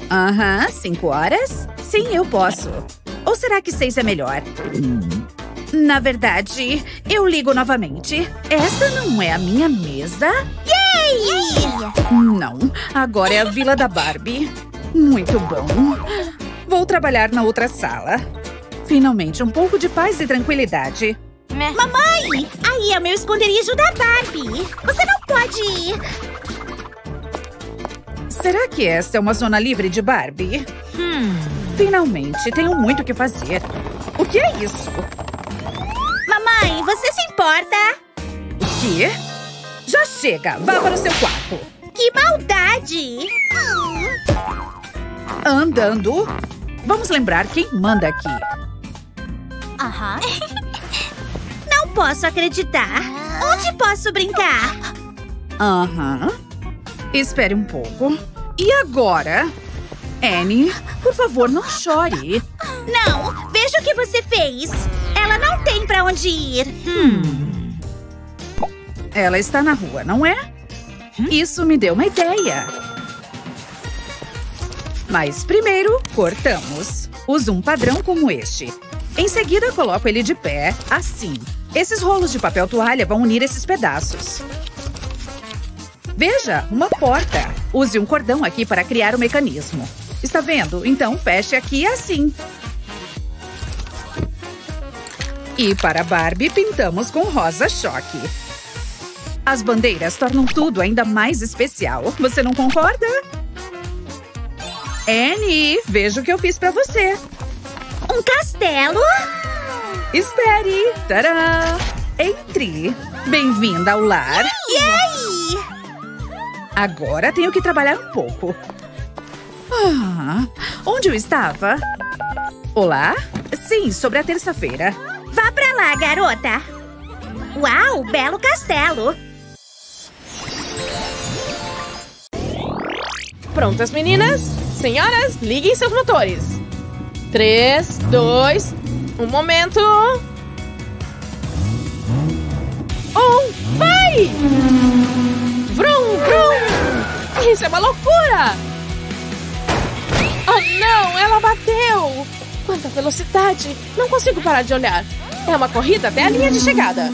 Aham, 5 horas? Sim, eu posso. Ou será que 6 é melhor? Na verdade, eu ligo novamente. Essa não é a minha mesa? Yay! Não, agora é a Vila da Barbie. Muito bom. Vou trabalhar na outra sala. Finalmente, um pouco de paz e tranquilidade. Mamãe! Aí é o meu esconderijo da Barbie. Você não pode ir. Será que esta é uma zona livre de Barbie? Finalmente, tenho muito o que fazer. O que é isso? Mamãe, você se importa? O quê? Já chega! Vá para o seu quarto. Que maldade! Andando. Vamos lembrar quem manda aqui. Aham. Não posso acreditar. Onde posso brincar? Aham. Espere um pouco. E agora? Annie, por favor, não chore. Não, veja o que você fez. Ela não tem pra onde ir. Ela está na rua, não é? Isso me deu uma ideia. Mas primeiro, cortamos. Use um padrão como este. Em seguida, coloco ele de pé, assim. Esses rolos de papel toalha vão unir esses pedaços. Veja, uma porta. Use um cordão aqui para criar o mecanismo. Está vendo? Então, feche aqui assim. E para a Barbie, pintamos com rosa choque. As bandeiras tornam tudo ainda mais especial. Você não concorda? Annie, veja o que eu fiz para você. Um castelo? Espere! Tadã! Entre! Bem-vinda ao lar! Yay! Agora tenho que trabalhar um pouco. Onde eu estava? Olá? Sim, sobre a terça-feira. Vá pra lá, garota! Uau, belo castelo! Prontas, meninas? Senhoras, liguem seus motores. 3, 2, um momento. Vai! Vrum, vrum! Isso é uma loucura! Oh, não! Ela bateu! Quanta velocidade! Não consigo parar de olhar. É uma corrida até a linha de chegada.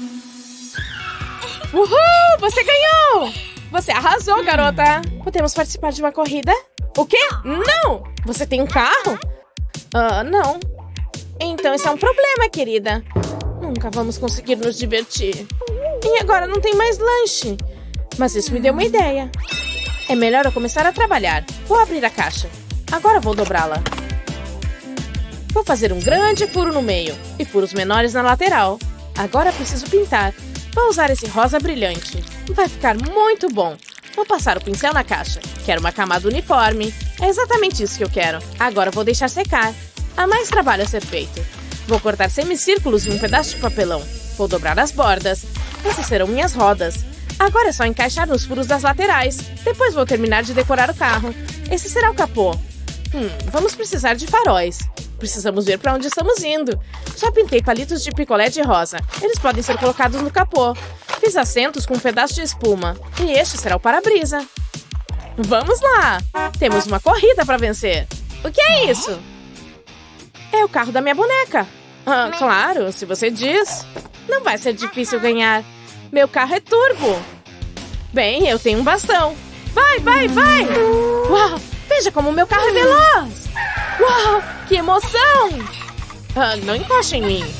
Uhul! Você ganhou! Você arrasou, garota! Podemos participar de uma corrida? O quê? Não! Você tem um carro? Não. Então isso é um problema, querida. Nunca vamos conseguir nos divertir. E agora não tem mais lanche. Mas isso me deu uma ideia. É melhor eu começar a trabalhar. Vou abrir a caixa. Agora vou dobrá-la. Vou fazer um grande furo no meio e furos menores na lateral. Agora preciso pintar. Vou usar esse rosa brilhante. Vai ficar muito bom. Vou passar o pincel na caixa. Quero uma camada uniforme. É exatamente isso que eu quero. Agora vou deixar secar. Há mais trabalho a ser feito. Vou cortar semicírculos em um pedaço de papelão. Vou dobrar as bordas. Essas serão minhas rodas. Agora é só encaixar nos furos das laterais. Depois vou terminar de decorar o carro. Esse será o capô. Vamos precisar de faróis. Precisamos ver para onde estamos indo. Já pintei palitos de picolé de rosa. Eles podem ser colocados no capô. Fiz assentos com um pedaço de espuma. E este será o para-brisa. Vamos lá! Temos uma corrida para vencer. O que é isso? É o carro da minha boneca. Claro, se você diz. Não vai ser difícil ganhar. Meu carro é turbo. Bem, eu tenho um bastão. Vai, vai, vai! Uau! Veja como meu carro é veloz! Uau! Que emoção! Não encoste em mim.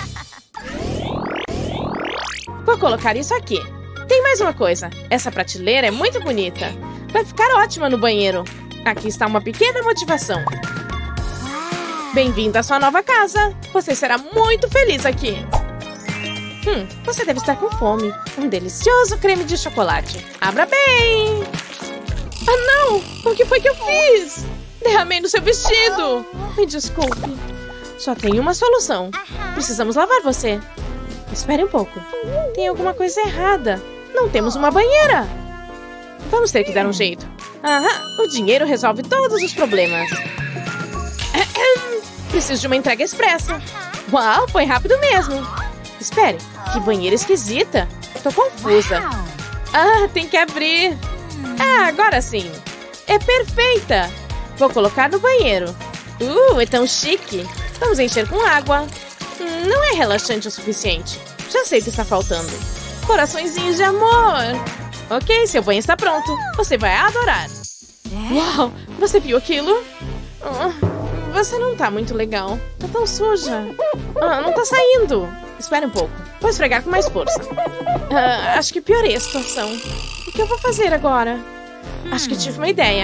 Vou colocar isso aqui. Tem mais uma coisa. Essa prateleira é muito bonita. Vai ficar ótima no banheiro. Aqui está uma pequena motivação. Bem-vindo à sua nova casa. Você será muito feliz aqui. Você deve estar com fome. Um delicioso creme de chocolate. Abra bem! Não! O que foi que eu fiz? Derramei no seu vestido. Me desculpe. Só tem uma solução. Precisamos lavar você. Espere um pouco. Tem alguma coisa errada. Não temos uma banheira. Vamos ter que dar um jeito. O dinheiro resolve todos os problemas. Preciso de uma entrega expressa. Uau, foi rápido mesmo. Espere, que banheira esquisita. Tô confusa. Tem que abrir. Agora sim. É perfeita. Vou colocar no banheiro. É tão chique. Vamos encher com água. Não é relaxante o suficiente. Já sei o que está faltando. Coraçõezinhos de amor. Ok, seu banho está pronto. Você vai adorar. Uau, você viu aquilo? Você não tá muito legal. Tá tão suja. Não tá saindo. Espere um pouco. Vou esfregar com mais força. Acho que piorei a situação. O que eu vou fazer agora? Acho que tive uma ideia.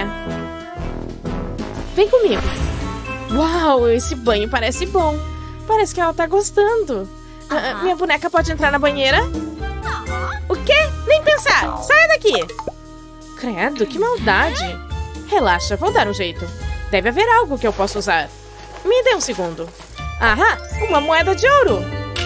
Vem comigo. Uau, esse banho parece bom. Parece que ela tá gostando. Minha boneca pode entrar na banheira? O quê? Nem pensar. Saia daqui. Credo, que maldade. Relaxa, vou dar um jeito. Deve haver algo que eu possa usar. Me dê um segundo. Uma moeda de ouro.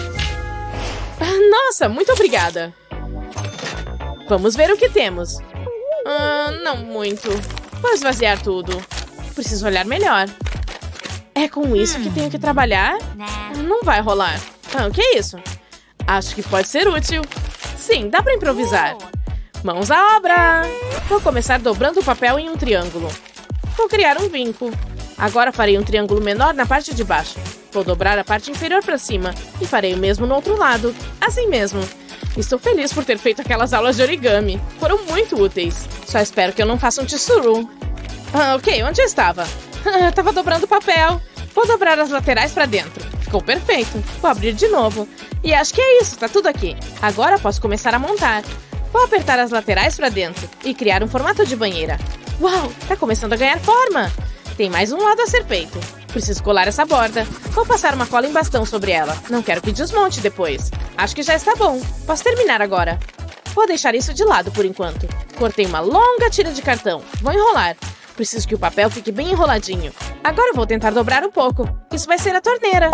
Nossa, muito obrigada. Vamos ver o que temos. Não muito. Vou esvaziar tudo. Preciso olhar melhor. É com isso que tenho que trabalhar? Não vai rolar. O que é isso? Acho que pode ser útil. Sim, dá pra improvisar. Mãos à obra! Vou começar dobrando o papel em um triângulo. Vou criar um vinco. Agora farei um triângulo menor na parte de baixo. Vou dobrar a parte inferior para cima. E farei o mesmo no outro lado. Assim mesmo. Estou feliz por ter feito aquelas aulas de origami. Foram muito úteis. Só espero que eu não faça um tsuru. Ok, onde eu estava? Estava dobrando o papel. Vou dobrar as laterais para dentro. Ficou perfeito. Vou abrir de novo. E acho que é isso, tá tudo aqui. Agora posso começar a montar. Vou apertar as laterais para dentro e criar um formato de banheira. Uau, tá começando a ganhar forma. Tem mais um lado a ser feito. Preciso colar essa borda. Vou passar uma cola em bastão sobre ela. Não quero que desmonte depois. Acho que já está bom. Posso terminar agora. Vou deixar isso de lado por enquanto. Cortei uma longa tira de cartão. Vou enrolar. Preciso que o papel fique bem enroladinho. Agora vou tentar dobrar um pouco. Isso vai ser a torneira.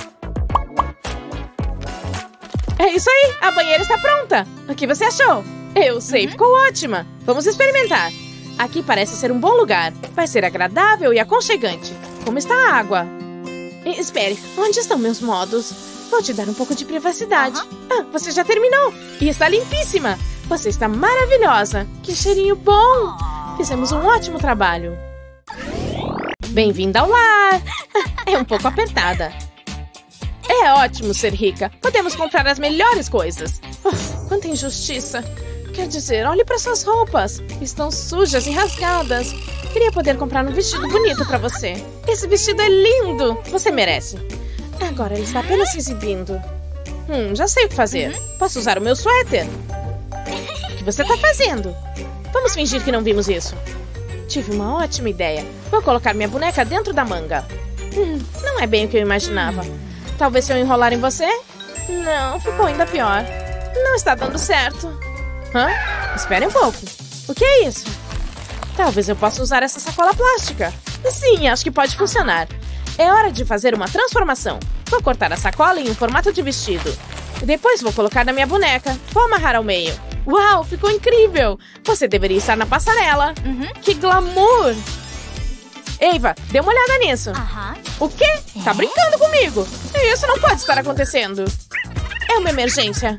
É isso aí! A banheira está pronta! O que você achou? Eu sei, ficou ótima! Vamos experimentar! Aqui parece ser um bom lugar. Vai ser agradável e aconchegante. Como está a água? Espere, onde estão meus modos? Vou te dar um pouco de privacidade. Você já terminou! E está limpíssima! Você está maravilhosa! Que cheirinho bom! Fizemos um ótimo trabalho. Bem-vinda ao lar! É um pouco apertada. É ótimo ser rica. Podemos comprar as melhores coisas. Quanta injustiça. Quer dizer, olhe para suas roupas. Estão sujas e rasgadas. Queria poder comprar um vestido bonito para você. Esse vestido é lindo. Você merece. Agora ele está apenas se exibindo. Já sei o que fazer. Posso usar o meu suéter. O que você está fazendo? Vamos fingir que não vimos isso. Tive uma ótima ideia. Vou colocar minha boneca dentro da manga. Não é bem o que eu imaginava. Talvez se eu enrolar em você? Não, ficou ainda pior. Não está dando certo. Espere um pouco. O que é isso? Talvez eu possa usar essa sacola plástica. Sim, acho que pode funcionar. É hora de fazer uma transformação. Vou cortar a sacola em um formato de vestido. Depois vou colocar na minha boneca. Vou amarrar ao meio. Uau, ficou incrível! Você deveria estar na passarela. Que glamour! Eva, dê uma olhada nisso. O quê? Tá brincando comigo? Isso não pode estar acontecendo. É uma emergência.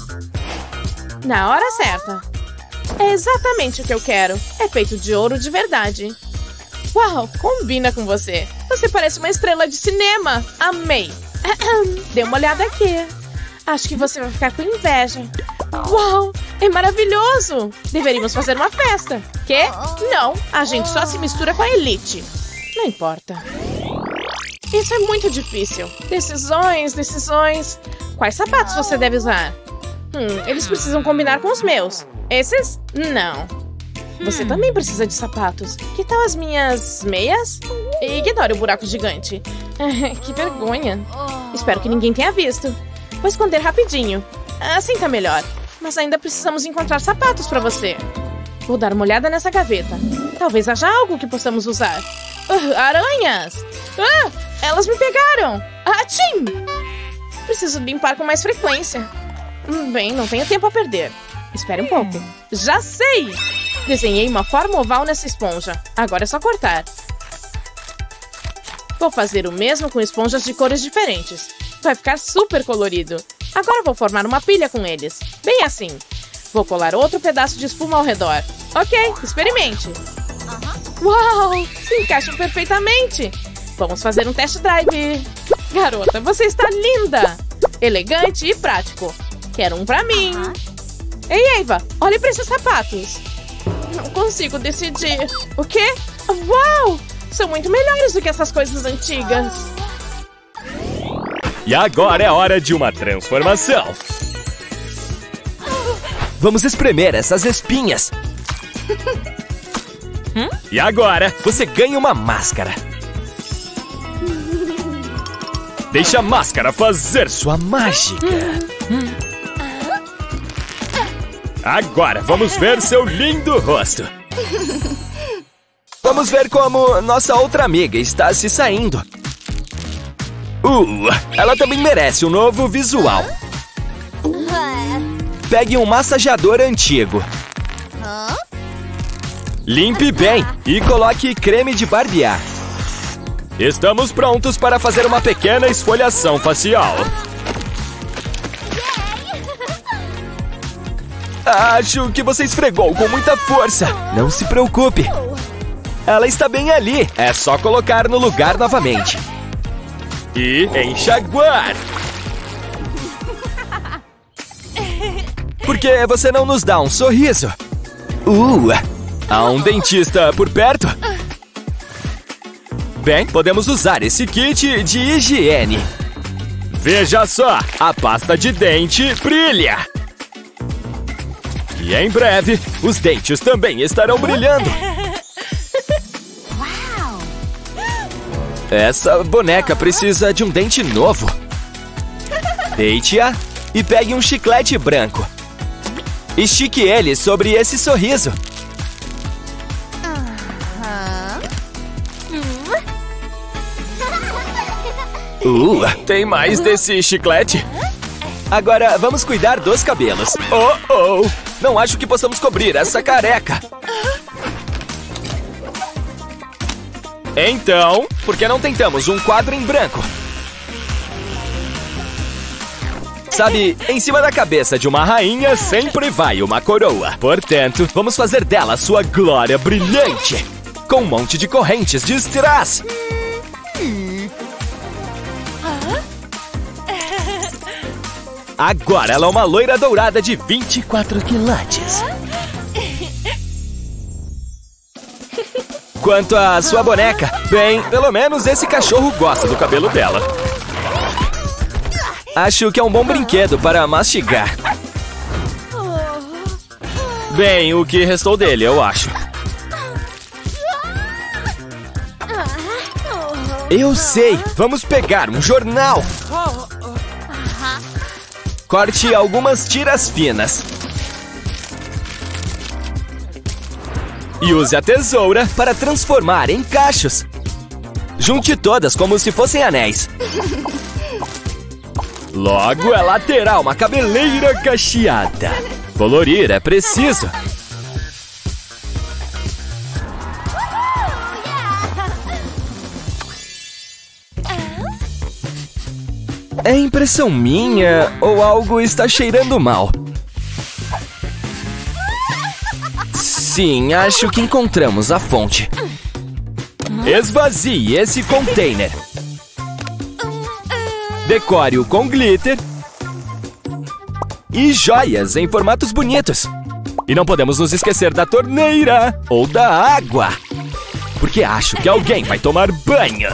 Na hora certa. É exatamente o que eu quero. É feito de ouro de verdade. Uau, combina com você. Você parece uma estrela de cinema. Amei. Dê uma olhada aqui. Acho que você vai ficar com inveja. Uau, é maravilhoso. Deveríamos fazer uma festa. Quê? Não, a gente só se mistura com a elite. Não importa. Isso é muito difícil. Decisões. Quais sapatos você deve usar? Eles precisam combinar com os meus. Esses? Não. Você também precisa de sapatos. Que tal as minhas meias? Ignore o buraco gigante. Que vergonha. Espero que ninguém tenha visto. Vou esconder rapidinho. Assim tá melhor. Mas ainda precisamos encontrar sapatos pra você. Vou dar uma olhada nessa gaveta. Talvez haja algo que possamos usar. Aranhas! Elas me pegaram! Tchim! Preciso limpar com mais frequência. Bem, não tenho tempo a perder. Espere um pouco. Já sei! Desenhei uma forma oval nessa esponja. Agora é só cortar. Vou fazer o mesmo com esponjas de cores diferentes. Vai ficar super colorido. Agora vou formar uma pilha com eles. Bem assim. Vou colar outro pedaço de espuma ao redor. Ok, experimente. Uau! Se encaixam perfeitamente. Vamos fazer um test drive. Garota, você está linda. Elegante e prático. Quero um pra mim. Ei, Eva, olhe para esses sapatos. Não consigo decidir. O quê? Uau! São muito melhores do que essas coisas antigas. E agora é hora de uma transformação. Vamos espremer essas espinhas. E agora você ganha uma máscara. Deixa a máscara fazer sua mágica. Agora vamos ver seu lindo rosto. Vamos ver como nossa outra amiga está se saindo. Ela também merece um novo visual. Pegue um massageador antigo. Limpe bem e coloque creme de barbear. Estamos prontos para fazer uma pequena esfoliação facial. Acho que você esfregou com muita força. Não se preocupe. Ela está bem ali. É só colocar no lugar novamente. E enxaguar. Por que você não nos dá um sorriso? Há um dentista por perto? Bem, podemos usar esse kit de higiene. Veja só, a pasta de dente brilha. E em breve, os dentes também estarão brilhando. Essa boneca precisa de um dente novo. Deite-a e pegue um chiclete branco. Estique ele sobre esse sorriso. Tem mais desse chiclete? Agora vamos cuidar dos cabelos. Não acho que possamos cobrir essa careca. Então, por que não tentamos um quadro em branco? Sabe, em cima da cabeça de uma rainha sempre vai uma coroa. Portanto, vamos fazer dela sua glória brilhante, com um monte de correntes de strass. Agora ela é uma loira dourada de 24 quilates. Quanto à sua boneca, bem, pelo menos esse cachorro gosta do cabelo dela. Acho que é um bom brinquedo para mastigar. Bem, o que restou dele, eu acho. Eu sei! Vamos pegar um jornal! Corte algumas tiras finas. E use a tesoura para transformar em cachos. Junte todas como se fossem anéis. Logo, ela terá uma cabeleira cacheada. Colorir é preciso. É impressão minha ou algo está cheirando mal? Sim, acho que encontramos a fonte. Esvazie esse container. Decore-o com glitter e joias em formatos bonitos. E não podemos nos esquecer da torneira ou da água, porque acho que alguém vai tomar banho.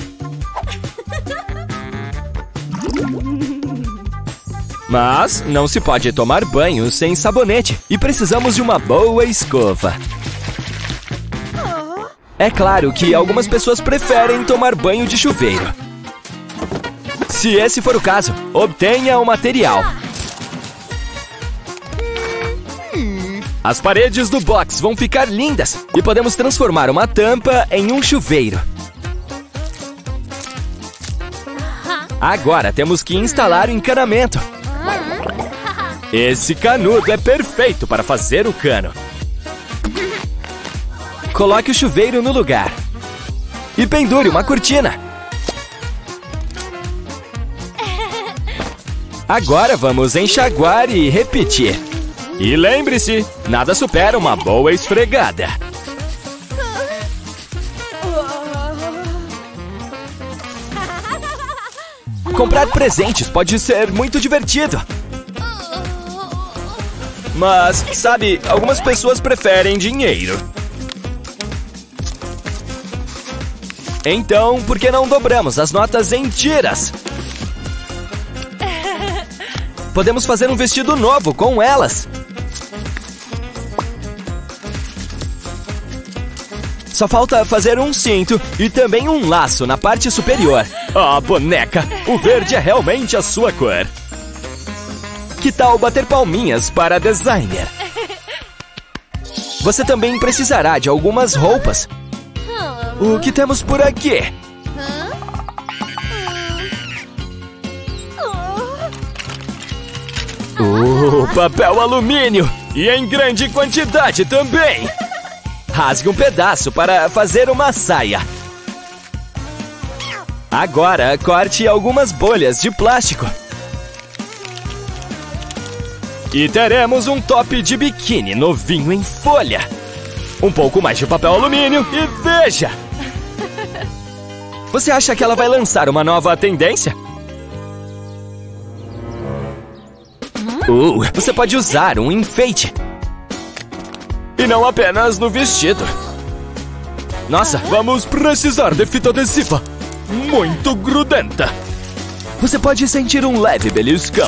Mas não se pode tomar banho sem sabonete e precisamos de uma boa escova. É claro que algumas pessoas preferem tomar banho de chuveiro. Se esse for o caso, obtenha o material. As paredes do box vão ficar lindas e podemos transformar uma tampa em um chuveiro. Agora temos que instalar o encanamento. Esse canudo é perfeito para fazer o cano. Coloque o chuveiro no lugar. E pendure uma cortina. Agora vamos enxaguar e repetir. E lembre-se, nada supera uma boa esfregada. Comprar presentes pode ser muito divertido. Mas, sabe, algumas pessoas preferem dinheiro. Então, por que não dobramos as notas em tiras? Podemos fazer um vestido novo com elas. Só falta fazer um cinto e também um laço na parte superior. Ah, boneca, o verde é realmente a sua cor. Que tal bater palminhas para a designer? Você também precisará de algumas roupas. O que temos por aqui? Papel alumínio! E em grande quantidade também! Rasgue um pedaço para fazer uma saia. Agora, corte algumas bolhas de plástico. E teremos um top de biquíni novinho em folha. Um pouco mais de papel alumínio e veja! Você acha que ela vai lançar uma nova tendência? Você pode usar um enfeite. E não apenas no vestido. Nossa, vamos precisar de fita adesiva. Muito grudenta. Você pode sentir um leve beliscão.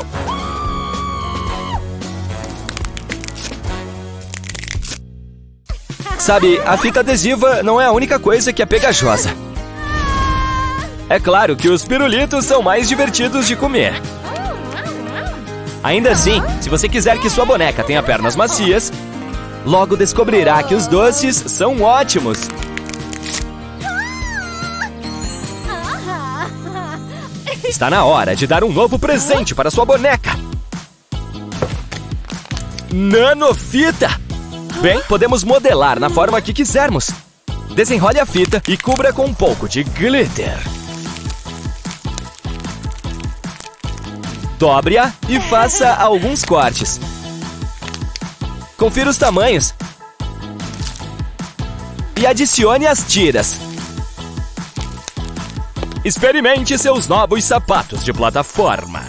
Sabe, a fita adesiva não é a única coisa que é pegajosa. É claro que os pirulitos são mais divertidos de comer. Ainda assim, se você quiser que sua boneca tenha pernas macias, logo descobrirá que os doces são ótimos. Está na hora de dar um novo presente para sua boneca. Nanofita! Bem, podemos modelar na forma que quisermos. Desenrole a fita e cubra com um pouco de glitter. Dobre-a e faça alguns cortes. Confira os tamanhos. E adicione as tiras. Experimente seus novos sapatos de plataforma.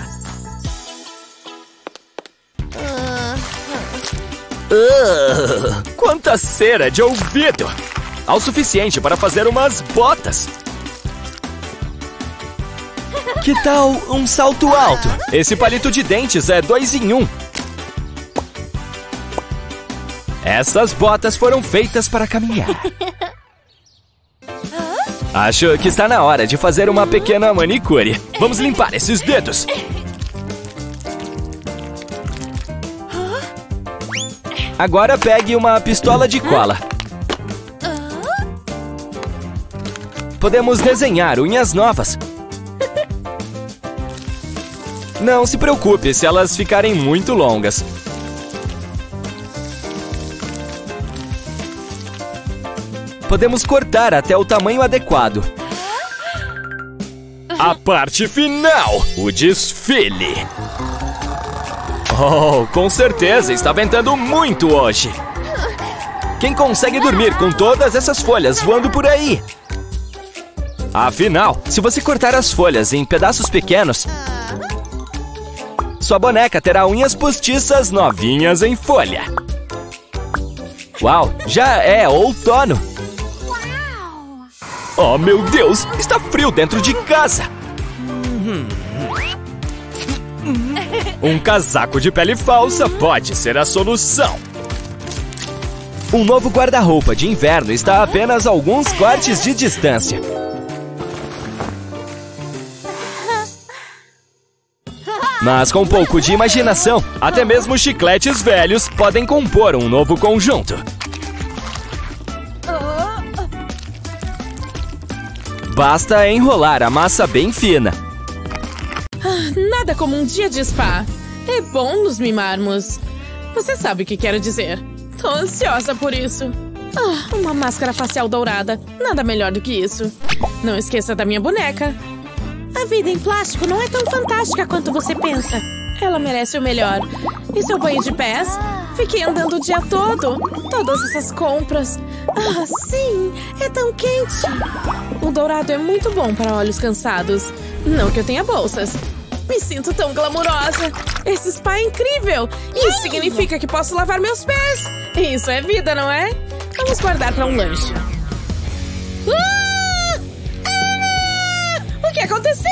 Quanta cera de ouvido! Ao suficiente para fazer umas botas. Que tal um salto alto? Esse palito de dentes é 2 em 1. Essas botas foram feitas para caminhar. Acho que está na hora de fazer uma pequena manicure. Vamos limpar esses dedos. Agora pegue uma pistola de cola. Podemos desenhar unhas novas. Não se preocupe se elas ficarem muito longas. Podemos cortar até o tamanho adequado. A parte final, o desfile. Oh, com certeza está ventando muito hoje. Quem consegue dormir com todas essas folhas voando por aí? Afinal, se você cortar as folhas em pedaços pequenos, sua boneca terá unhas postiças novinhas em folha. Uau, já é outono. Oh, meu Deus, está frio dentro de casa. Um casaco de pele falsa pode ser a solução. Um novo guarda-roupa de inverno está a apenas alguns cortes de distância. Mas com um pouco de imaginação, até mesmo chicletes velhos podem compor um novo conjunto. Basta enrolar a massa bem fina. Nada como um dia de spa. É bom nos mimarmos. Você sabe o que quero dizer. Tô ansiosa por isso. Uma máscara facial dourada. Nada melhor do que isso. Não esqueça da minha boneca. A vida em plástico não é tão fantástica quanto você pensa. Ela merece o melhor. E seu banho de pés? Fiquei andando o dia todo. Todas essas compras. Ah, sim! É tão quente! O dourado é muito bom para olhos cansados. Não que eu tenha bolsas. Me sinto tão glamurosa! Esse spa é incrível! Isso significa que posso lavar meus pés! Isso é vida, não é? Vamos guardar para um lanche. O que aconteceu?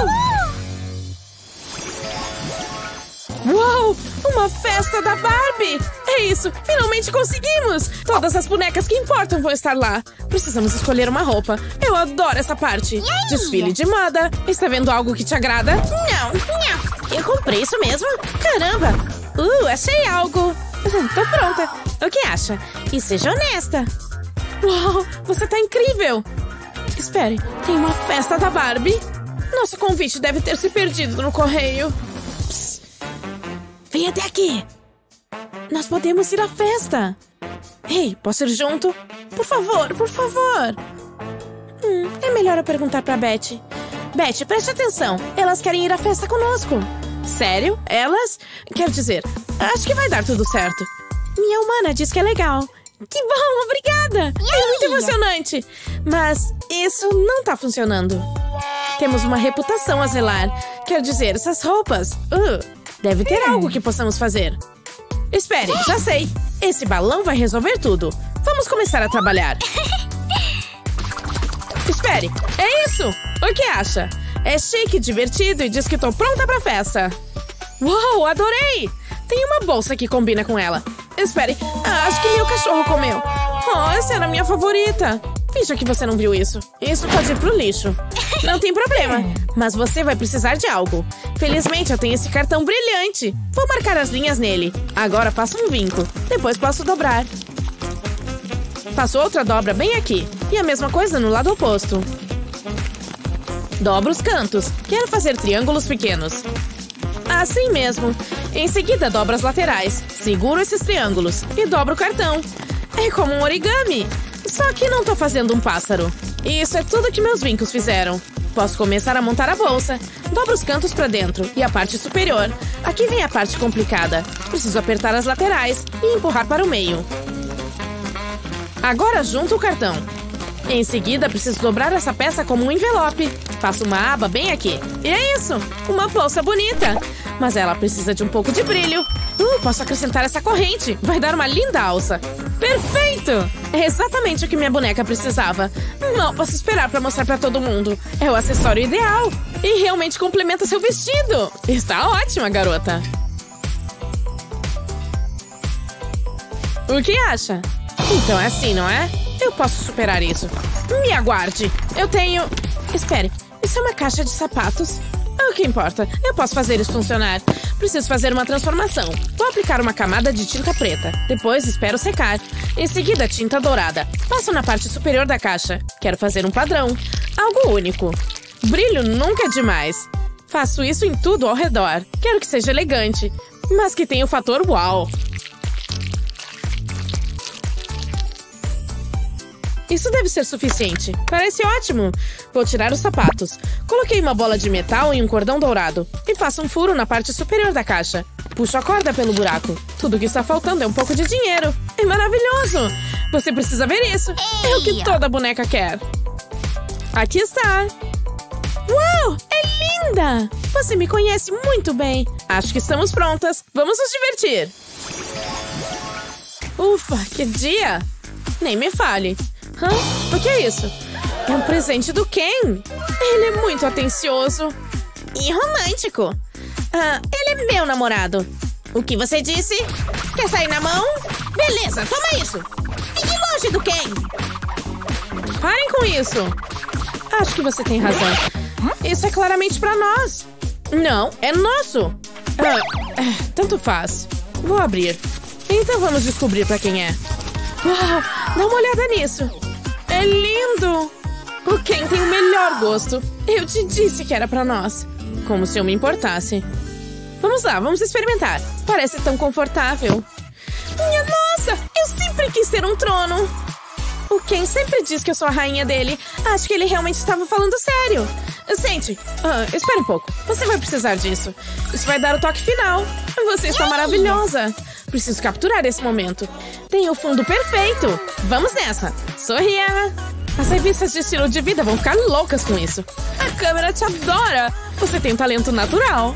Uau! Uma festa da Barbie! É isso! Finalmente conseguimos! Todas as bonecas que importam vão estar lá. Precisamos escolher uma roupa. Eu adoro essa parte. Desfile de moda. Está vendo algo que te agrada? Não. Eu comprei isso mesmo? Caramba! Achei algo. Tô pronta. O que acha? E seja honesta. Uau! Você tá incrível! Espere, tem uma festa da Barbie? Nosso convite deve ter se perdido no correio. Psst. Vem até aqui. Nós podemos ir à festa. Ei, posso ir junto? Por favor, por favor. É melhor eu perguntar pra Betty. Betty, preste atenção. Elas querem ir à festa conosco. Sério? Elas? Quero dizer, acho que vai dar tudo certo. Minha humana diz que é legal. Que bom, obrigada! É muito emocionante! Mas isso não tá funcionando. Temos uma reputação a zelar. Quer dizer, essas roupas... deve ter algo que possamos fazer. Espere, já sei. Esse balão vai resolver tudo. Vamos começar a trabalhar. Espere, é isso! O que acha? É chique, divertido e diz que tô pronta pra festa. Uau, adorei! Tem uma bolsa que combina com ela. Espere, acho que meu cachorro comeu. Oh, essa era a minha favorita. Finja que você não viu isso. Isso pode ir pro lixo. Não tem problema, mas você vai precisar de algo. Felizmente eu tenho esse cartão brilhante. Vou marcar as linhas nele. Agora faço um vinco. Depois posso dobrar. Faço outra dobra bem aqui. E a mesma coisa no lado oposto. Dobro os cantos. Quero fazer triângulos pequenos. Assim mesmo. Em seguida, dobro as laterais. Seguro esses triângulos e dobro o cartão. É como um origami. Só que não tô fazendo um pássaro. E isso é tudo que meus vincos fizeram. Posso começar a montar a bolsa. Dobro os cantos pra dentro e a parte superior. Aqui vem a parte complicada. Preciso apertar as laterais e empurrar para o meio. Agora junto o cartão. Em seguida, preciso dobrar essa peça como um envelope. Faço uma aba bem aqui. E é isso! Uma bolsa bonita! Mas ela precisa de um pouco de brilho. Posso acrescentar essa corrente. Vai dar uma linda alça. Perfeito! É exatamente o que minha boneca precisava. Não posso esperar pra mostrar pra todo mundo. É o acessório ideal. E realmente complementa seu vestido. Está ótima, garota. O que acha? Então é assim, não é? Eu posso superar isso. Me aguarde. Eu tenho... Espere, isso é uma caixa de sapatos? O que importa? Eu posso fazer isso funcionar. Preciso fazer uma transformação. Vou aplicar uma camada de tinta preta. Depois espero secar. Em seguida, tinta dourada. Passo na parte superior da caixa. Quero fazer um padrão. Algo único. Brilho nunca é demais. Faço isso em tudo ao redor. Quero que seja elegante, mas que tenha o fator uau. Isso deve ser suficiente. Parece ótimo. Vou tirar os sapatos. Coloquei uma bola de metal e um cordão dourado. E faço um furo na parte superior da caixa. Puxo a corda pelo buraco. Tudo que está faltando é um pouco de dinheiro. É maravilhoso! Você precisa ver isso. É o que toda boneca quer. Aqui está. Uau! É linda! Você me conhece muito bem. Acho que estamos prontas. Vamos nos divertir. Ufa, que dia! Nem me fale. O que é isso? É um presente do Ken. Ele é muito atencioso. E romântico. Ele é meu namorado. O que você disse? Quer sair na mão? Beleza, toma isso. Fique longe do Ken. Parem com isso. Acho que você tem razão. Isso é claramente pra nós. Não, é nosso. Tanto faz. Vou abrir. Então vamos descobrir pra quem é. Uau, dá uma olhada nisso. É lindo! O Ken tem o melhor gosto. Eu te disse que era pra nós. Como se eu me importasse. Vamos lá, vamos experimentar. Parece tão confortável. Minha nossa! Eu sempre quis ter um trono. O Ken sempre diz que eu sou a rainha dele. Acho que ele realmente estava falando sério. Sente. Espera um pouco. Você vai precisar disso. Isso vai dar o toque final. Você está maravilhosa. Preciso capturar esse momento. Tem o fundo perfeito. Vamos nessa. Sorria. As revistas de estilo de vida vão ficar loucas com isso. A câmera te adora. Você tem um talento natural.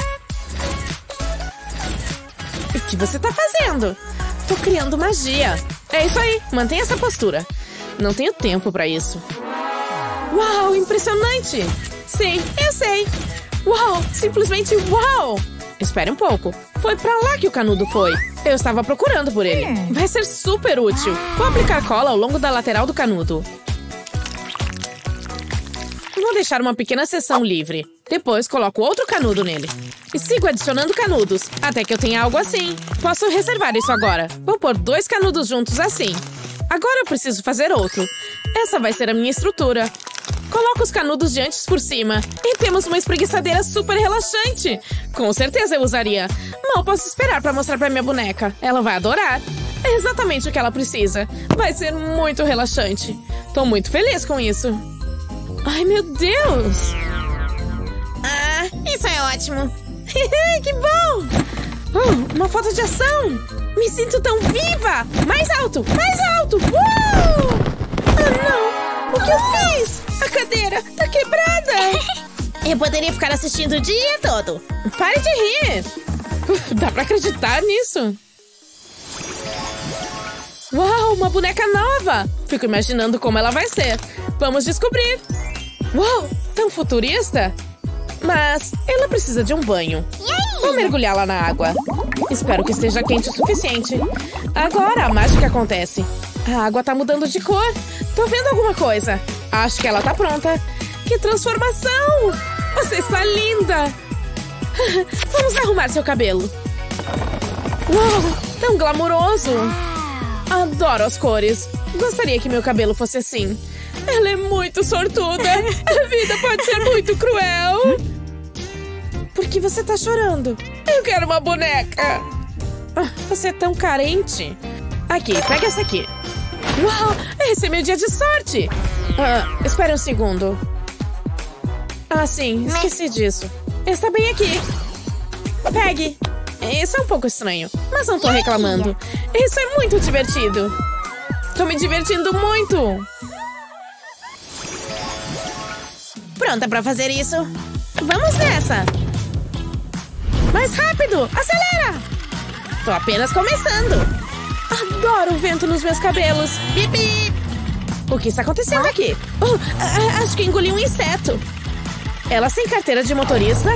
O que você tá fazendo? Tô criando magia. É isso aí. Mantenha essa postura. Não tenho tempo pra isso. Uau, impressionante. Sim, eu sei. Uau, simplesmente uau. Espere um pouco. Foi pra lá que o canudo foi. Eu estava procurando por ele. Vai ser super útil. Vou aplicar cola ao longo da lateral do canudo. Vou deixar uma pequena seção livre. Depois coloco outro canudo nele. E sigo adicionando canudos, até que eu tenha algo assim. Posso reservar isso agora. Vou pôr 2 canudos juntos assim. Agora eu preciso fazer outro. Essa vai ser a minha estrutura. Coloco os canudos de antes por cima. E temos uma espreguiçadeira super relaxante. Com certeza eu usaria. Mal posso esperar pra mostrar pra minha boneca. Ela vai adorar. É exatamente o que ela precisa. Vai ser muito relaxante. Tô muito feliz com isso. Ai, meu Deus! Ah, isso é ótimo. Que bom! Uma foto de ação! Me sinto tão viva! Mais alto! Mais alto! Ah, não! O que eu fiz? A cadeira tá quebrada! Eu poderia ficar assistindo o dia todo. Pare de rir! Dá pra acreditar nisso? Uau, uma boneca nova! Fico imaginando como ela vai ser. Vamos descobrir! Uau, tão futurista! Mas ela precisa de um banho. Vou mergulhá-la na água. Espero que esteja quente o suficiente. Agora a mágica acontece. A água tá mudando de cor. Tô vendo alguma coisa. Acho que ela tá pronta. Que transformação! Você está linda! Vamos arrumar seu cabelo. Uau, tão glamouroso! Adoro as cores. Gostaria que meu cabelo fosse assim. Ela é muito sortuda. A vida pode ser muito cruel. Por que você tá chorando? Eu quero uma boneca. Você é tão carente. Aqui, pega essa aqui. Uau, esse é meu dia de sorte. Espere um segundo. Sim, esqueci disso. Está bem aqui. Pegue. Isso é um pouco estranho, mas não tô reclamando. Isso é muito divertido. Tô me divertindo muito. Pronta pra fazer isso? Vamos nessa! Mais rápido! Acelera! Tô apenas começando. Adoro o vento nos meus cabelos. Bip, bip. O que está acontecendo aqui? Acho que engoli um inseto. Ela sem carteira de motorista?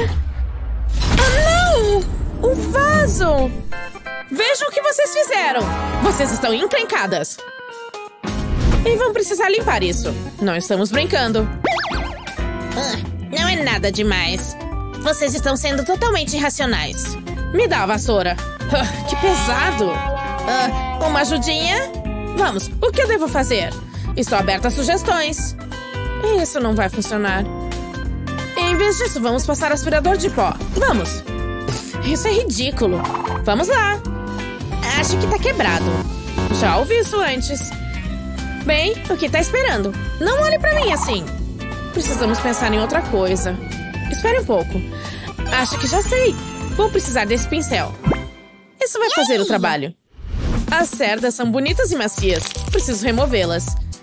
Não! Um vaso! Vejam o que vocês fizeram! Vocês estão encrencadas. E vão precisar limpar isso. Não estamos brincando. Não é nada demais. Vocês estão sendo totalmente irracionais. Me dá a vassoura. Que pesado. Uma ajudinha? Vamos, o que eu devo fazer? Estou aberta a sugestões. Isso não vai funcionar. Em vez disso, vamos passar aspirador de pó. Vamos. Isso é ridículo. Vamos lá. Acho que tá quebrado. Já ouvi isso antes. Bem, o que tá esperando? Não olhe pra mim assim. Precisamos pensar em outra coisa. Espere um pouco. Acho que já sei. Vou precisar desse pincel. Isso vai fazer o trabalho. As cerdas são bonitas e macias. Preciso removê-las.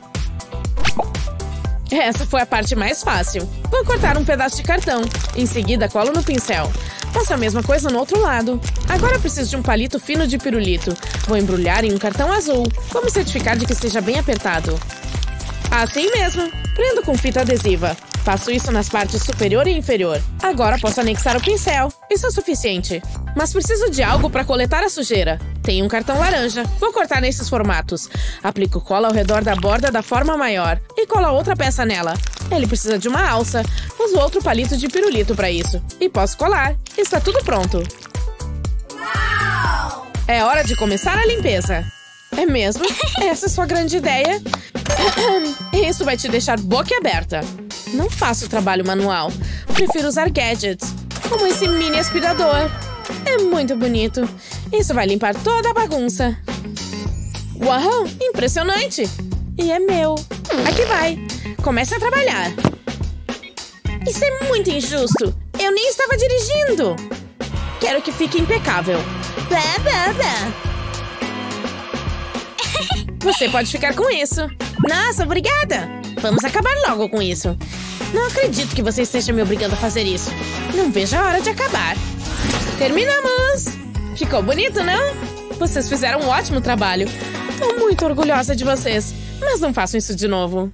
Essa foi a parte mais fácil. Vou cortar um pedaço de cartão. Em seguida, colo no pincel. Faço a mesma coisa no outro lado. Agora preciso de um palito fino de pirulito. Vou embrulhar em um cartão azul. Vamos certificar de que esteja bem apertado. Assim mesmo. Prendo com fita adesiva. Faço isso nas partes superior e inferior. Agora posso anexar o pincel. Isso é suficiente. Mas preciso de algo para coletar a sujeira. Tenho um cartão laranja. Vou cortar nesses formatos. Aplico cola ao redor da borda da forma maior. E colo outra peça nela. Ele precisa de uma alça. Uso outro palito de pirulito para isso. E posso colar. Está tudo pronto. Uau! É hora de começar a limpeza. É mesmo? Essa é sua grande ideia? Isso vai te deixar boquiaberta. Não faço trabalho manual. Prefiro usar gadgets, como esse mini aspirador. É muito bonito. Isso vai limpar toda a bagunça. Uau, impressionante! E é meu. Aqui vai. Comece a trabalhar. Isso é muito injusto. Eu nem estava dirigindo. Quero que fique impecável. Você pode ficar com isso. Nossa, obrigada. Vamos acabar logo com isso. Não acredito que você esteja me obrigando a fazer isso. Não vejo a hora de acabar. Terminamos. Ficou bonito, não? Vocês fizeram um ótimo trabalho. Tô muito orgulhosa de vocês. Mas não façam isso de novo.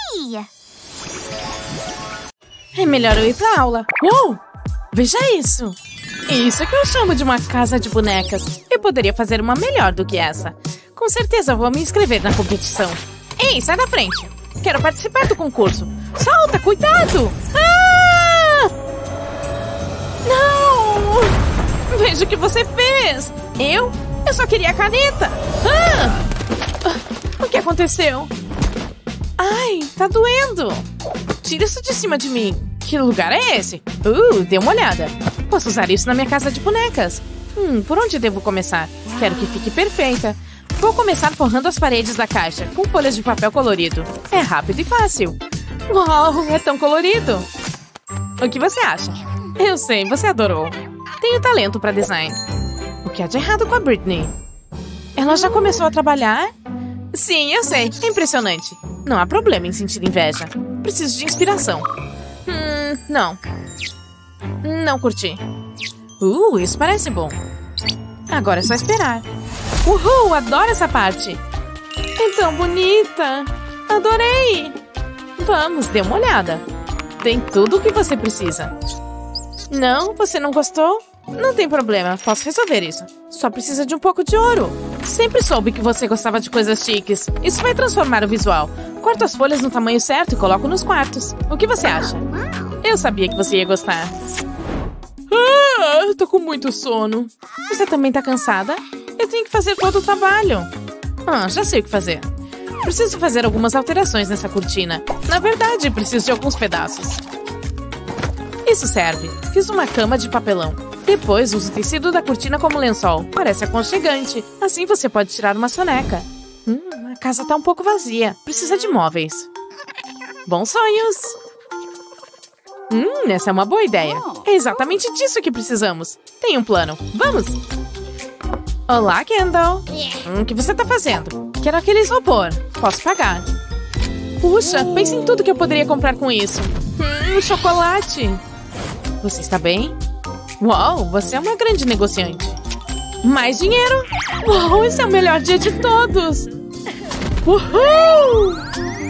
É melhor eu ir pra aula. Uou! Veja isso! Isso que eu chamo de uma casa de bonecas. Eu poderia fazer uma melhor do que essa. Com certeza vou me inscrever na competição. Ei, sai da frente! Quero participar do concurso. Solta, cuidado! Ah! Não! Veja o que você fez! Eu só queria a caneta! Ah! O que aconteceu? Ai, tá doendo! Tira isso de cima de mim! Que lugar é esse? Dê uma olhada. Posso usar isso na minha casa de bonecas. Por onde devo começar? Quero que fique perfeita. Vou começar forrando as paredes da caixa com folhas de papel colorido. É rápido e fácil. Uau, é tão colorido. O que você acha? Eu sei, você adorou. Tenho talento para design. O que há de errado com a Britney? Ela já começou a trabalhar? Sim, eu sei. É impressionante. Não há problema em sentir inveja. Preciso de inspiração. Não. Não curti. Isso parece bom. Agora é só esperar. Uhul, adoro essa parte. É tão bonita. Adorei. Vamos, dê uma olhada. Tem tudo o que você precisa. Não, você não gostou? Não tem problema, posso resolver isso. Só precisa de um pouco de ouro. Sempre soube que você gostava de coisas chiques. Isso vai transformar o visual. Corto as folhas no tamanho certo e coloco nos quartos. O que você acha? Eu sabia que você ia gostar. Tô com muito sono. Você também tá cansada? Eu tenho que fazer todo o trabalho. Já sei o que fazer. Preciso fazer algumas alterações nessa cortina. Na verdade, preciso de alguns pedaços. Isso serve. Fiz uma cama de papelão. Depois, uso o tecido da cortina como lençol. Parece aconchegante. Assim você pode tirar uma soneca. A casa tá um pouco vazia. Precisa de móveis. Bons sonhos! Essa é uma boa ideia. É exatamente disso que precisamos. Tem um plano. Vamos! Olá, Kendall. O que você tá fazendo? Quero aquele isopor. Posso pagar. Puxa, pense em tudo que eu poderia comprar com isso. Chocolate. Você está bem? Uau, você é uma grande negociante. Mais dinheiro? Uau, esse é o melhor dia de todos. Uhul!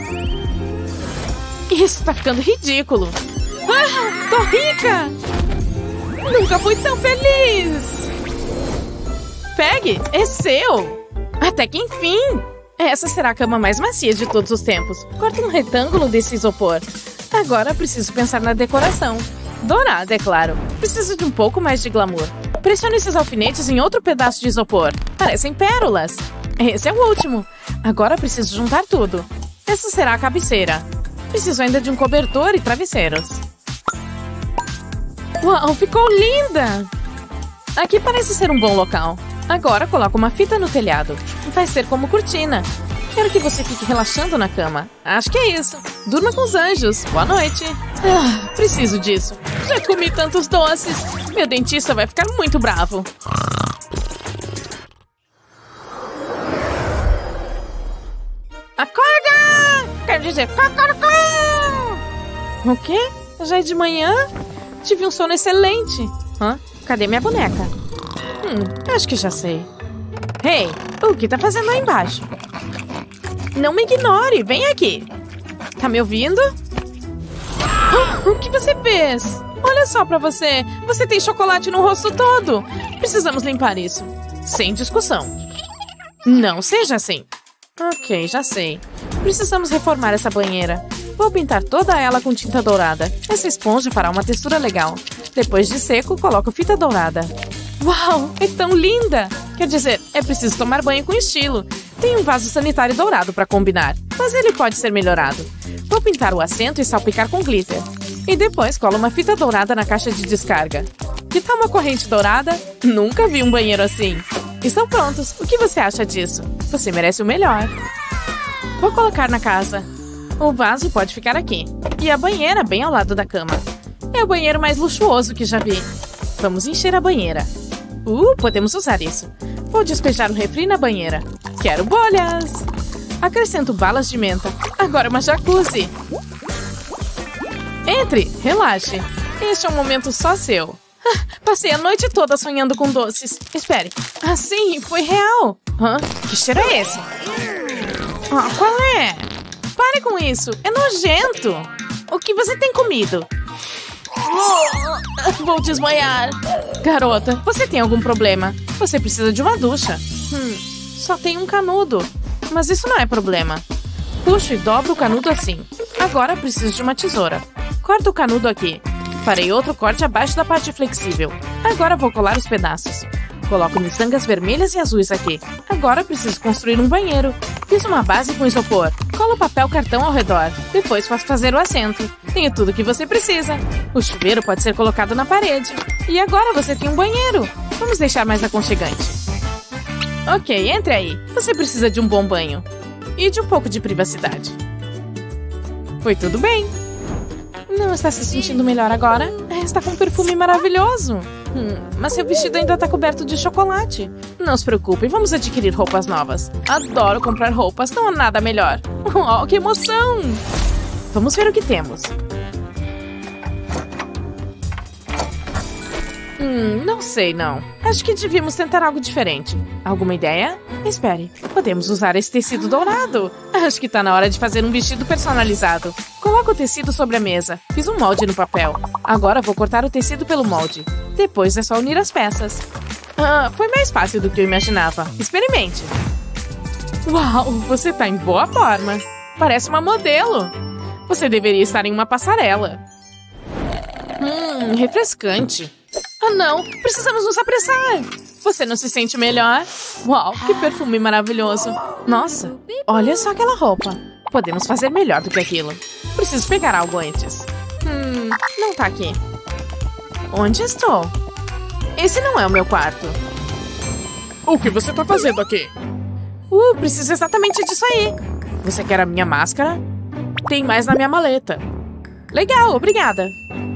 Isso tá ficando ridículo. Tô rica! Nunca fui tão feliz! Pegue, é seu! Até que enfim! Essa será a cama mais macia de todos os tempos. Corta um retângulo desse isopor. Agora preciso pensar na decoração. Dourada, é claro. Preciso de um pouco mais de glamour. Pressione esses alfinetes em outro pedaço de isopor. Parecem pérolas. Esse é o último. Agora preciso juntar tudo. Essa será a cabeceira. Preciso ainda de um cobertor e travesseiros. Uau, ficou linda! Aqui parece ser um bom local. Agora coloco uma fita no telhado. Vai ser como cortina. Quero que você fique relaxando na cama. Acho que é isso. Durma com os anjos. Boa noite. Preciso disso. Já comi tantos doces. Meu dentista vai ficar muito bravo. Acorda! Quero dizer, cocorocó! O quê? Já é de manhã? Tive um sono excelente. Cadê minha boneca? Acho que já sei. Hey, o que tá fazendo aí embaixo? Não me ignore, vem aqui. Tá me ouvindo? O que você fez? Olha só pra você. Você tem chocolate no rosto todo. Precisamos limpar isso. Sem discussão. Não seja assim. Ok, já sei. Precisamos reformar essa banheira. Vou pintar toda ela com tinta dourada. Essa esponja fará uma textura legal. Depois de seco, coloco fita dourada. Uau, é tão linda! Quer dizer, é preciso tomar banho com estilo. Tem um vaso sanitário dourado para combinar, mas ele pode ser melhorado. Vou pintar o assento e salpicar com glitter. E depois colo uma fita dourada na caixa de descarga. Que tal uma corrente dourada? Nunca vi um banheiro assim. Estão prontos. O que você acha disso? Você merece o melhor. Vou colocar na casa. O vaso pode ficar aqui. E a banheira bem ao lado da cama. É o banheiro mais luxuoso que já vi. Vamos encher a banheira. Podemos usar isso. Vou despejar o refri na banheira. Quero bolhas. Acrescento balas de menta. Agora uma jacuzzi. Entre, relaxe. Este é um momento só seu. Passei a noite toda sonhando com doces. Espere. Sim, foi real. Que cheiro é esse? Qual é? Pare com isso. É nojento. O que você tem comido? Vou desmaiar. Garota, você tem algum problema? Você precisa de uma ducha. Só tem um canudo. Mas isso não é problema. Puxo e dobro o canudo assim. Agora preciso de uma tesoura. Corto o canudo aqui. Farei outro corte abaixo da parte flexível. Agora vou colar os pedaços. Coloco miçangas vermelhas e azuis aqui. Agora preciso construir um banheiro. Fiz uma base com isopor. Colo papel cartão ao redor. Depois posso fazer o assento. Tenho tudo o que você precisa. O chuveiro pode ser colocado na parede. E agora você tem um banheiro. Vamos deixar mais aconchegante. Ok, entre aí. Você precisa de um bom banho. E de um pouco de privacidade. Foi tudo bem. Não está se sentindo melhor agora? Está com um perfume maravilhoso. Mas seu vestido ainda está coberto de chocolate. Não se preocupe, vamos adquirir roupas novas. Adoro comprar roupas, não há nada melhor. Oh, que emoção! Vamos ver o que temos. Não sei, não. Acho que devíamos tentar algo diferente. Alguma ideia? Espere, podemos usar esse tecido dourado. Acho que tá na hora de fazer um vestido personalizado. Coloco o tecido sobre a mesa. Fiz um molde no papel. Agora vou cortar o tecido pelo molde. Depois é só unir as peças. Foi mais fácil do que eu imaginava. Experimente. Uau, você tá em boa forma. Parece uma modelo. Você deveria estar em uma passarela. Refrescante. Não, precisamos nos apressar. Você não se sente melhor? Uau, que perfume maravilhoso. Nossa, olha só aquela roupa. Podemos fazer melhor do que aquilo. Preciso pegar algo antes. Não tá aqui. Onde estou? Esse não é o meu quarto. O que você tá fazendo aqui? Preciso exatamente disso aí. Você quer a minha máscara? Tem mais na minha maleta. Legal, obrigada.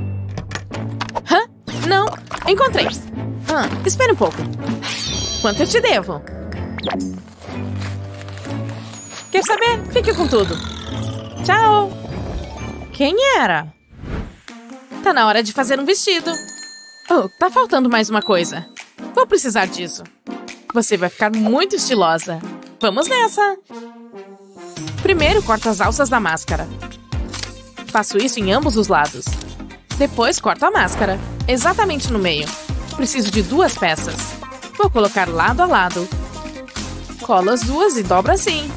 Não, encontrei. Espere um pouco. Quanto eu te devo? Quer saber? Fique com tudo. Tchau. Quem era? Tá na hora de fazer um vestido. Tá faltando mais uma coisa. Vou precisar disso. Você vai ficar muito estilosa. Vamos nessa. Primeiro, corto as alças da máscara. Faço isso em ambos os lados. Depois, corto a máscara. Exatamente no meio. Preciso de 2 peças. Vou colocar lado a lado. Colo as duas e dobro assim.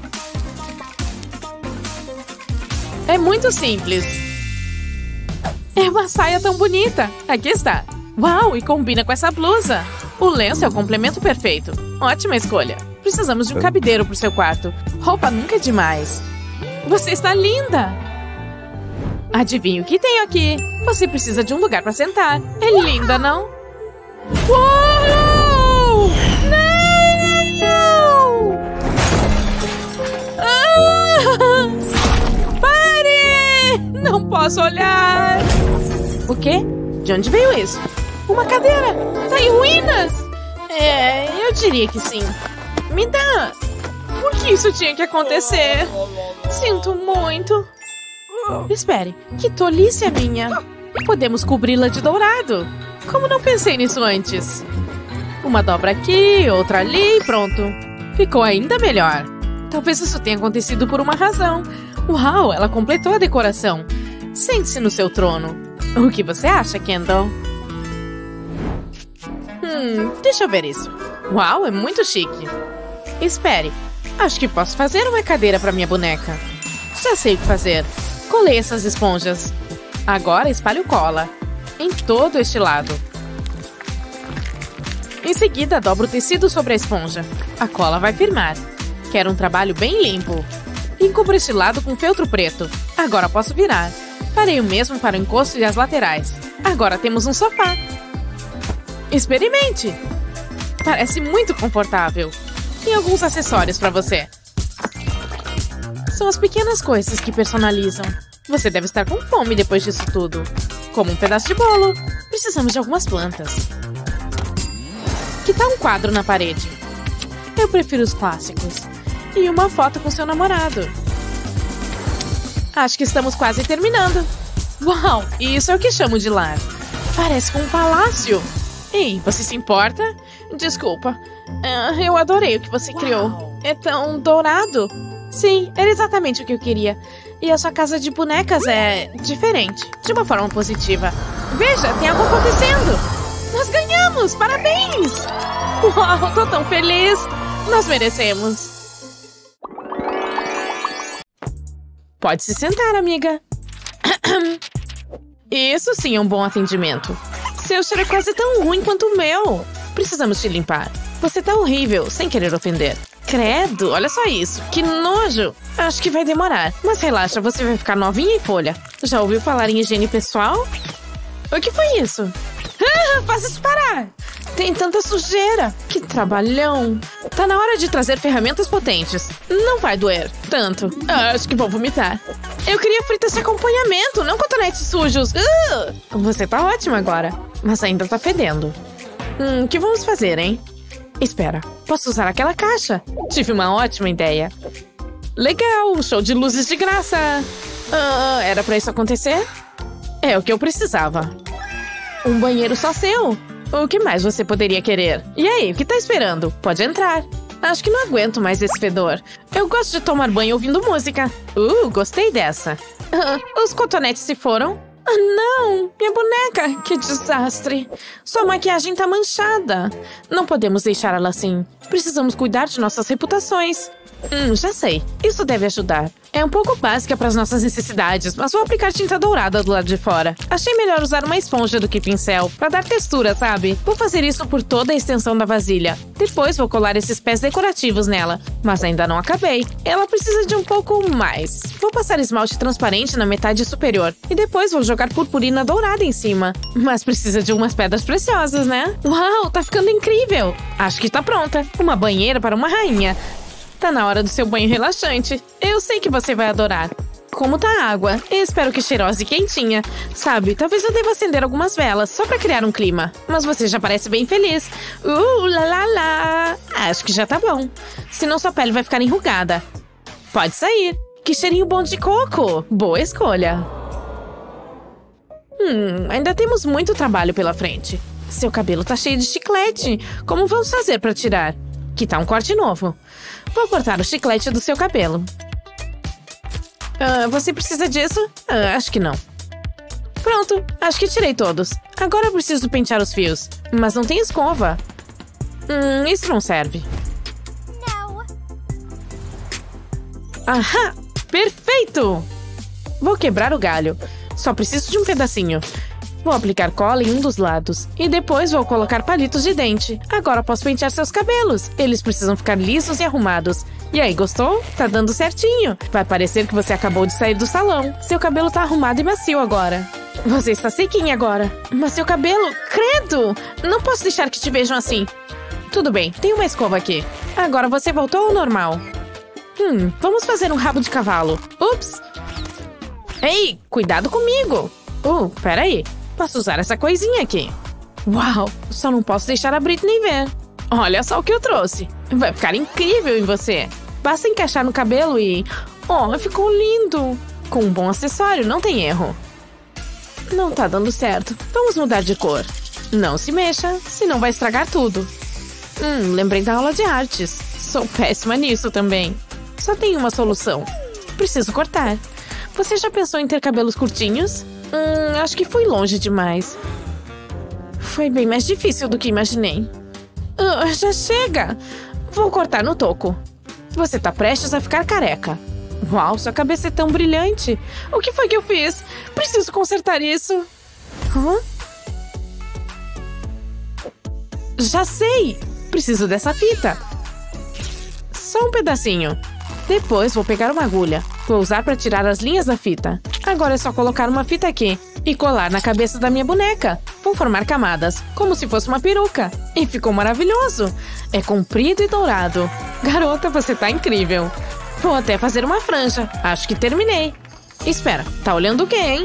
É muito simples. É uma saia tão bonita. Aqui está. Uau, e combina com essa blusa. O lenço é o complemento perfeito. Ótima escolha. Precisamos de um cabideiro para o seu quarto. Roupa nunca é demais. Você está linda. Adivinha o que tenho aqui? Você precisa de um lugar para sentar. É linda, não? Uou! Não! Pare! Não posso olhar. O quê? De onde veio isso? Uma cadeira! Tá em ruínas! Eu diria que sim. Me dá! Por que isso tinha que acontecer? Sinto muito. Espere, que tolice é minha. Podemos cobri-la de dourado. Como não pensei nisso antes? Uma dobra aqui, outra ali e pronto. Ficou ainda melhor. Talvez isso tenha acontecido por uma razão. Uau, ela completou a decoração. Sente-se no seu trono. O que você acha, Kendall? Deixa eu ver isso. Uau, é muito chique. Espere, acho que posso fazer uma cadeira para minha boneca. Já sei o que fazer. Colei essas esponjas. Agora espalho cola em todo este lado. Em seguida, dobro o tecido sobre a esponja. A cola vai firmar. Quero um trabalho bem limpo. Encubro este lado com feltro preto. Agora posso virar. Farei o mesmo para o encosto e as laterais. Agora temos um sofá. Experimente! Parece muito confortável. Tem alguns acessórios para você. São as pequenas coisas que personalizam. Você deve estar com fome depois disso tudo. Como um pedaço de bolo. Precisamos de algumas plantas. Que tal um quadro na parede? Eu prefiro os clássicos. E uma foto com seu namorado. Acho que estamos quase terminando. Uau, isso é o que chamo de lar. Parece com um palácio. Ei, você se importa? Desculpa. Eu adorei o que você criou. É tão dourado. Sim, era exatamente o que eu queria. E a sua casa de bonecas é diferente, de uma forma positiva. Veja, tem algo acontecendo. Nós ganhamos! Parabéns! Uau, tô tão feliz! Nós merecemos. Pode se sentar, amiga. Isso sim é um bom atendimento. Seu cheiro é quase tão ruim quanto o meu. Precisamos te limpar. Você tá horrível, sem querer ofender. Credo, olha só isso. Que nojo. Acho que vai demorar. Mas relaxa, você vai ficar novinha em folha. Já ouviu falar em higiene pessoal? O que foi isso? Faça isso parar. Tem tanta sujeira. Que trabalhão. Tá na hora de trazer ferramentas potentes. Não vai doer tanto. Acho que vou vomitar. Eu queria fritas de acompanhamento, não cotonetes sujos. Você tá ótima agora. Mas ainda tá fedendo. O que vamos fazer, hein? Espera, posso usar aquela caixa? Tive uma ótima ideia. Legal, show de luzes de graça. Era pra isso acontecer? É o que eu precisava. Um banheiro só seu. O que mais você poderia querer? E aí, o que tá esperando? Pode entrar. Acho que não aguento mais esse fedor. Eu gosto de tomar banho ouvindo música. Gostei dessa. Os cotonetes se foram? Não! Minha boneca! Que desastre! Sua maquiagem tá manchada. Não podemos deixar ela assim. Precisamos cuidar de nossas reputações. Já sei. Isso deve ajudar. É um pouco básica para as nossas necessidades, mas vou aplicar tinta dourada do lado de fora. Achei melhor usar uma esponja do que pincel, para dar textura, sabe? Vou fazer isso por toda a extensão da vasilha. Depois vou colar esses pés decorativos nela. Mas ainda não acabei. Ela precisa de um pouco mais. Vou passar esmalte transparente na metade superior. E depois vou jogar purpurina dourada em cima. Mas precisa de umas pedras preciosas, né? Uau, tá ficando incrível! Acho que tá pronta. Uma banheira para uma rainha. Tá na hora do seu banho relaxante. Eu sei que você vai adorar. Como tá a água? Espero que cheirosa e quentinha. Sabe, talvez eu deva acender algumas velas, só pra criar um clima. Mas você já parece bem feliz. Lá, lá, lá. Acho que já tá bom. Senão sua pele vai ficar enrugada. Pode sair. Que cheirinho bom de coco. Boa escolha. Ainda temos muito trabalho pela frente. Seu cabelo tá cheio de chiclete. Como vamos fazer pra tirar? Que tá um corte novo. Vou cortar o chiclete do seu cabelo. Você precisa disso? Acho que não. Pronto, acho que tirei todos. Agora eu preciso pentear os fios. Mas não tem escova. Isso não serve. Não. Ahá! Perfeito! Vou quebrar o galho. Só preciso de um pedacinho. Vou aplicar cola em um dos lados. E depois vou colocar palitos de dente. Agora posso pentear seus cabelos. Eles precisam ficar lisos e arrumados. E aí, gostou? Tá dando certinho. Vai parecer que você acabou de sair do salão. Seu cabelo tá arrumado e macio agora. Você está sequinha agora. Mas seu cabelo... Credo! Não posso deixar que te vejam assim. Tudo bem, tem uma escova aqui. Agora você voltou ao normal. Vamos fazer um rabo de cavalo. Ups! Ei, cuidado comigo! Peraí. Posso usar essa coisinha aqui. Uau, só não posso deixar a Britney ver. Olha só o que eu trouxe. Vai ficar incrível em você. Basta encaixar no cabelo e... ficou lindo. Com um bom acessório, não tem erro. Não tá dando certo. Vamos mudar de cor. Não se mexa, senão vai estragar tudo. Lembrei da aula de artes. Sou péssima nisso também. Só tem uma solução. Preciso cortar. Você já pensou em ter cabelos curtinhos? Acho que fui longe demais. Foi bem mais difícil do que imaginei. Já chega! Vou cortar no toco. Você tá prestes a ficar careca. Uau, sua cabeça é tão brilhante. O que foi que eu fiz? Preciso consertar isso. Já sei! Preciso dessa fita. Só um pedacinho. Depois vou pegar uma agulha. Vou usar para tirar as linhas da fita. Agora é só colocar uma fita aqui e colar na cabeça da minha boneca. Vou formar camadas, como se fosse uma peruca. E ficou maravilhoso. É comprido e dourado. Garota, você tá incrível. Vou até fazer uma franja. Acho que terminei. Espera, tá olhando o quê, hein?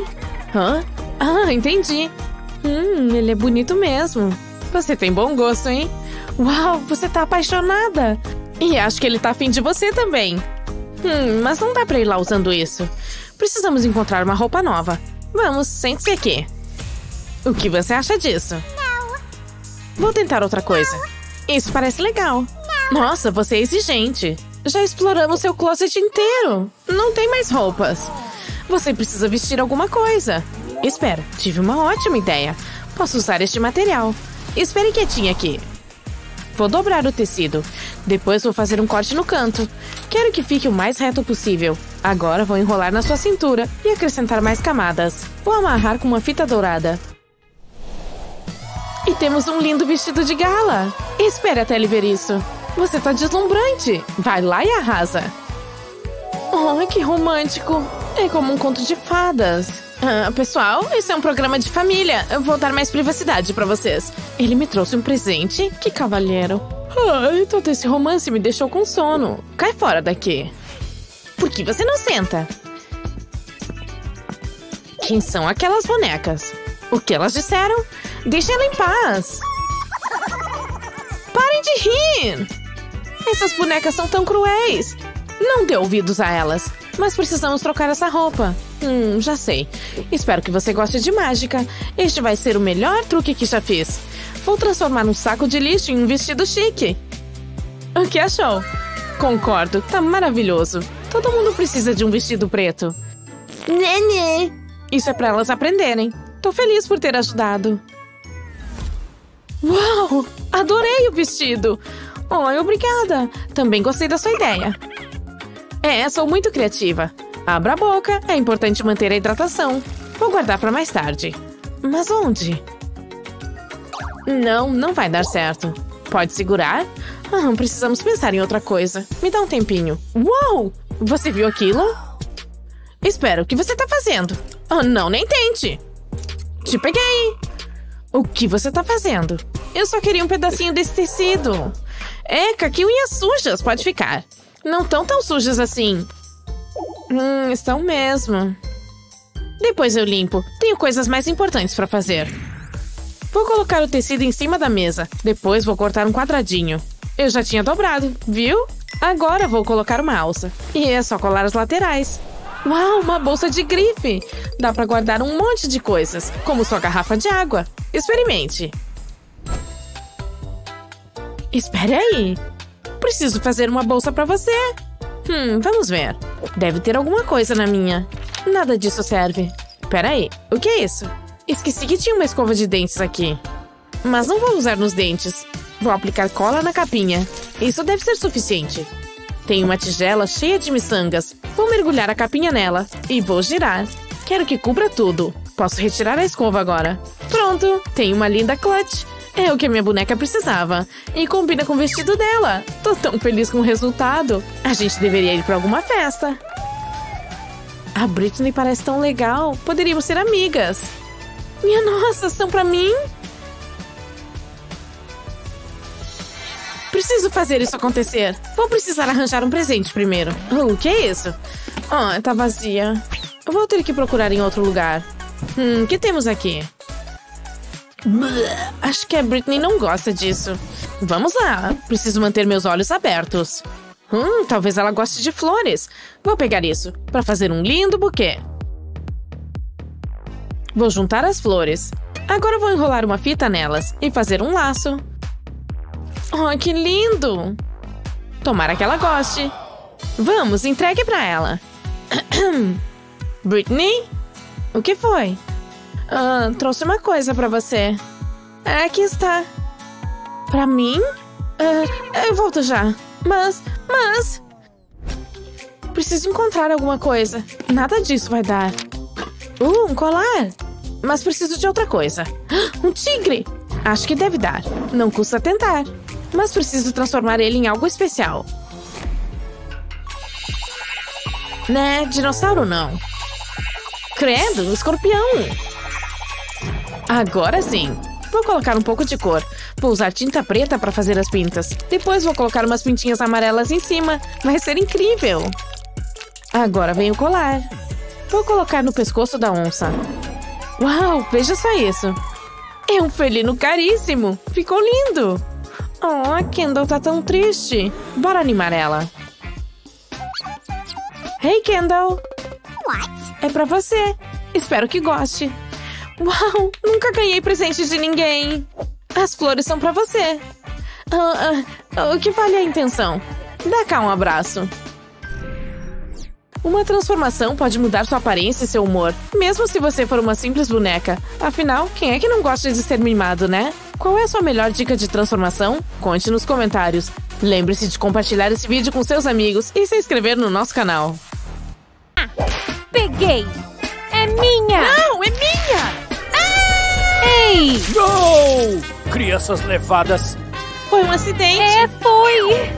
Entendi. Ele é bonito mesmo. Você tem bom gosto, hein? Uau, você tá apaixonada. E acho que ele tá afim de você também. Mas não dá pra ir lá usando isso. Precisamos encontrar uma roupa nova. Vamos, sente-se aqui. O que você acha disso? Não. Vou tentar outra coisa. Isso parece legal. Nossa, você é exigente. Já exploramos seu closet inteiro. Não tem mais roupas. Você precisa vestir alguma coisa. Espera, tive uma ótima ideia. Posso usar este material. Espere quietinha aqui. Vou dobrar o tecido. Depois vou fazer um corte no canto. Quero que fique o mais reto possível. Agora vou enrolar na sua cintura e acrescentar mais camadas. Vou amarrar com uma fita dourada. E temos um lindo vestido de gala. Espere até ele ver isso. Você tá deslumbrante. Vai lá e arrasa. Oh, que romântico. É como um conto de fadas. Pessoal, esse é um programa de família. Eu vou dar mais privacidade pra vocês. Ele me trouxe um presente? Que cavalheiro. Ai, todo esse romance me deixou com sono. Cai fora daqui. Por que você não senta? Quem são aquelas bonecas? O que elas disseram? Deixa ela em paz. Parem de rir. Essas bonecas são tão cruéis. Não dê ouvidos a elas. Mas precisamos trocar essa roupa. Já sei. Espero que você goste de mágica. Este vai ser o melhor truque que já fiz. Vou transformar um saco de lixo em um vestido chique. O que achou? Concordo, tá maravilhoso. Todo mundo precisa de um vestido preto. Nenê. Isso é pra elas aprenderem. Tô feliz por ter ajudado. Uau! Adorei o vestido! Oh, obrigada! Também gostei da sua ideia. Sou muito criativa. Abra a boca, é importante manter a hidratação. Vou guardar pra mais tarde. Mas onde? Não vai dar certo. Pode segurar? Precisamos pensar em outra coisa. Me dá um tempinho. Uau! Você viu aquilo? Espera, o que você tá fazendo? Não, nem tente! Te peguei! O que você tá fazendo? Eu só queria um pedacinho desse tecido. Eca, que unhas sujas, pode ficar. Não tão sujas assim. Estão mesmo. Depois eu limpo. Tenho coisas mais importantes pra fazer. Vou colocar o tecido em cima da mesa. Depois vou cortar um quadradinho. Eu já tinha dobrado, viu? Agora vou colocar uma alça. E é só colar as laterais. Uau, uma bolsa de grife. Dá pra guardar um monte de coisas, como sua garrafa de água. Experimente. Espere aí. Preciso fazer uma bolsa pra você. Vamos ver. Deve ter alguma coisa na minha. Nada disso serve. Peraí, o que é isso? Esqueci que tinha uma escova de dentes aqui. Mas não vou usar nos dentes. Vou aplicar cola na capinha. Isso deve ser suficiente. Tenho uma tigela cheia de miçangas. Vou mergulhar a capinha nela e vou girar. Quero que cubra tudo. Posso retirar a escova agora. Pronto, tenho uma linda clutch. É o que a minha boneca precisava. E combina com o vestido dela. Tô tão feliz com o resultado. A gente deveria ir pra alguma festa. A Britney parece tão legal. Poderíamos ser amigas. Minha nossa, são pra mim? Preciso fazer isso acontecer. Vou precisar arranjar um presente primeiro. O que é isso? Tá vazia. Vou ter que procurar em outro lugar. O que temos aqui? Acho que a Britney não gosta disso. Vamos lá. Preciso manter meus olhos abertos. Talvez ela goste de flores. Vou pegar isso para fazer um lindo buquê. Vou juntar as flores. Agora vou enrolar uma fita nelas e fazer um laço. Que lindo! Tomara que ela goste. Vamos, entregue pra ela. Britney? O que foi? Trouxe uma coisa pra você. Aqui está. Pra mim? Eu volto já. Mas... Preciso encontrar alguma coisa. Nada disso vai dar. Um colar. Mas preciso de outra coisa. Um tigre. Acho que deve dar. Não custa tentar. Mas preciso transformar ele em algo especial. Né, dinossauro não. Credo, escorpião. Agora sim. Vou colocar um pouco de cor. Vou usar tinta preta para fazer as pintas. Depois vou colocar umas pintinhas amarelas em cima. Vai ser incrível. Agora vem o colar. Vou colocar no pescoço da onça. Uau, veja só isso. É um felino caríssimo. Ficou lindo. Oh, a Kendall tá tão triste. Bora animar ela. Hey, Kendall. É pra você. Espero que goste. Uau, nunca ganhei presente de ninguém. As flores são pra você. O que vale a intenção? Dá cá um abraço. Uma transformação pode mudar sua aparência e seu humor, mesmo se você for uma simples boneca. Afinal, quem é que não gosta de ser mimado, né? Qual é a sua melhor dica de transformação? Conte nos comentários. Lembre-se de compartilhar esse vídeo com seus amigos e se inscrever no nosso canal. Peguei! É minha! Não, é minha! Ei! Gol! Crianças levadas. Foi um acidente. Foi!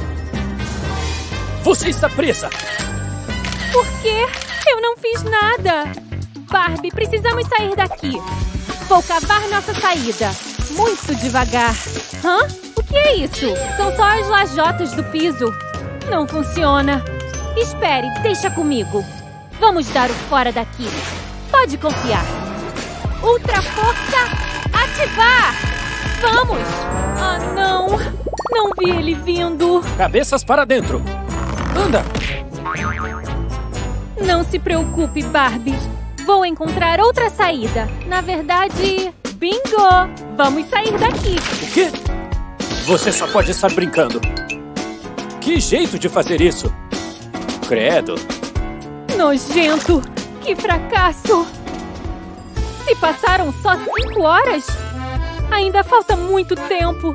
Você está presa. Por quê? Eu não fiz nada! Barbie, precisamos sair daqui. Vou cavar nossa saída. Muito devagar. Hã? O que é isso? São só as lajotas do piso. Não funciona. Espere, deixa comigo. Vamos dar o fora daqui. Pode confiar. Ultra força, ativar! Vamos! Ah, não! Não vi ele vindo. Cabeças para dentro. Anda. Não se preocupe, Barbie. Vou encontrar outra saída. Na verdade, bingo! Vamos sair daqui. O quê? Você só pode estar brincando. Que jeito de fazer isso? Credo. Nojento! Que fracasso! Se passaram só 5 horas? Ainda falta muito tempo.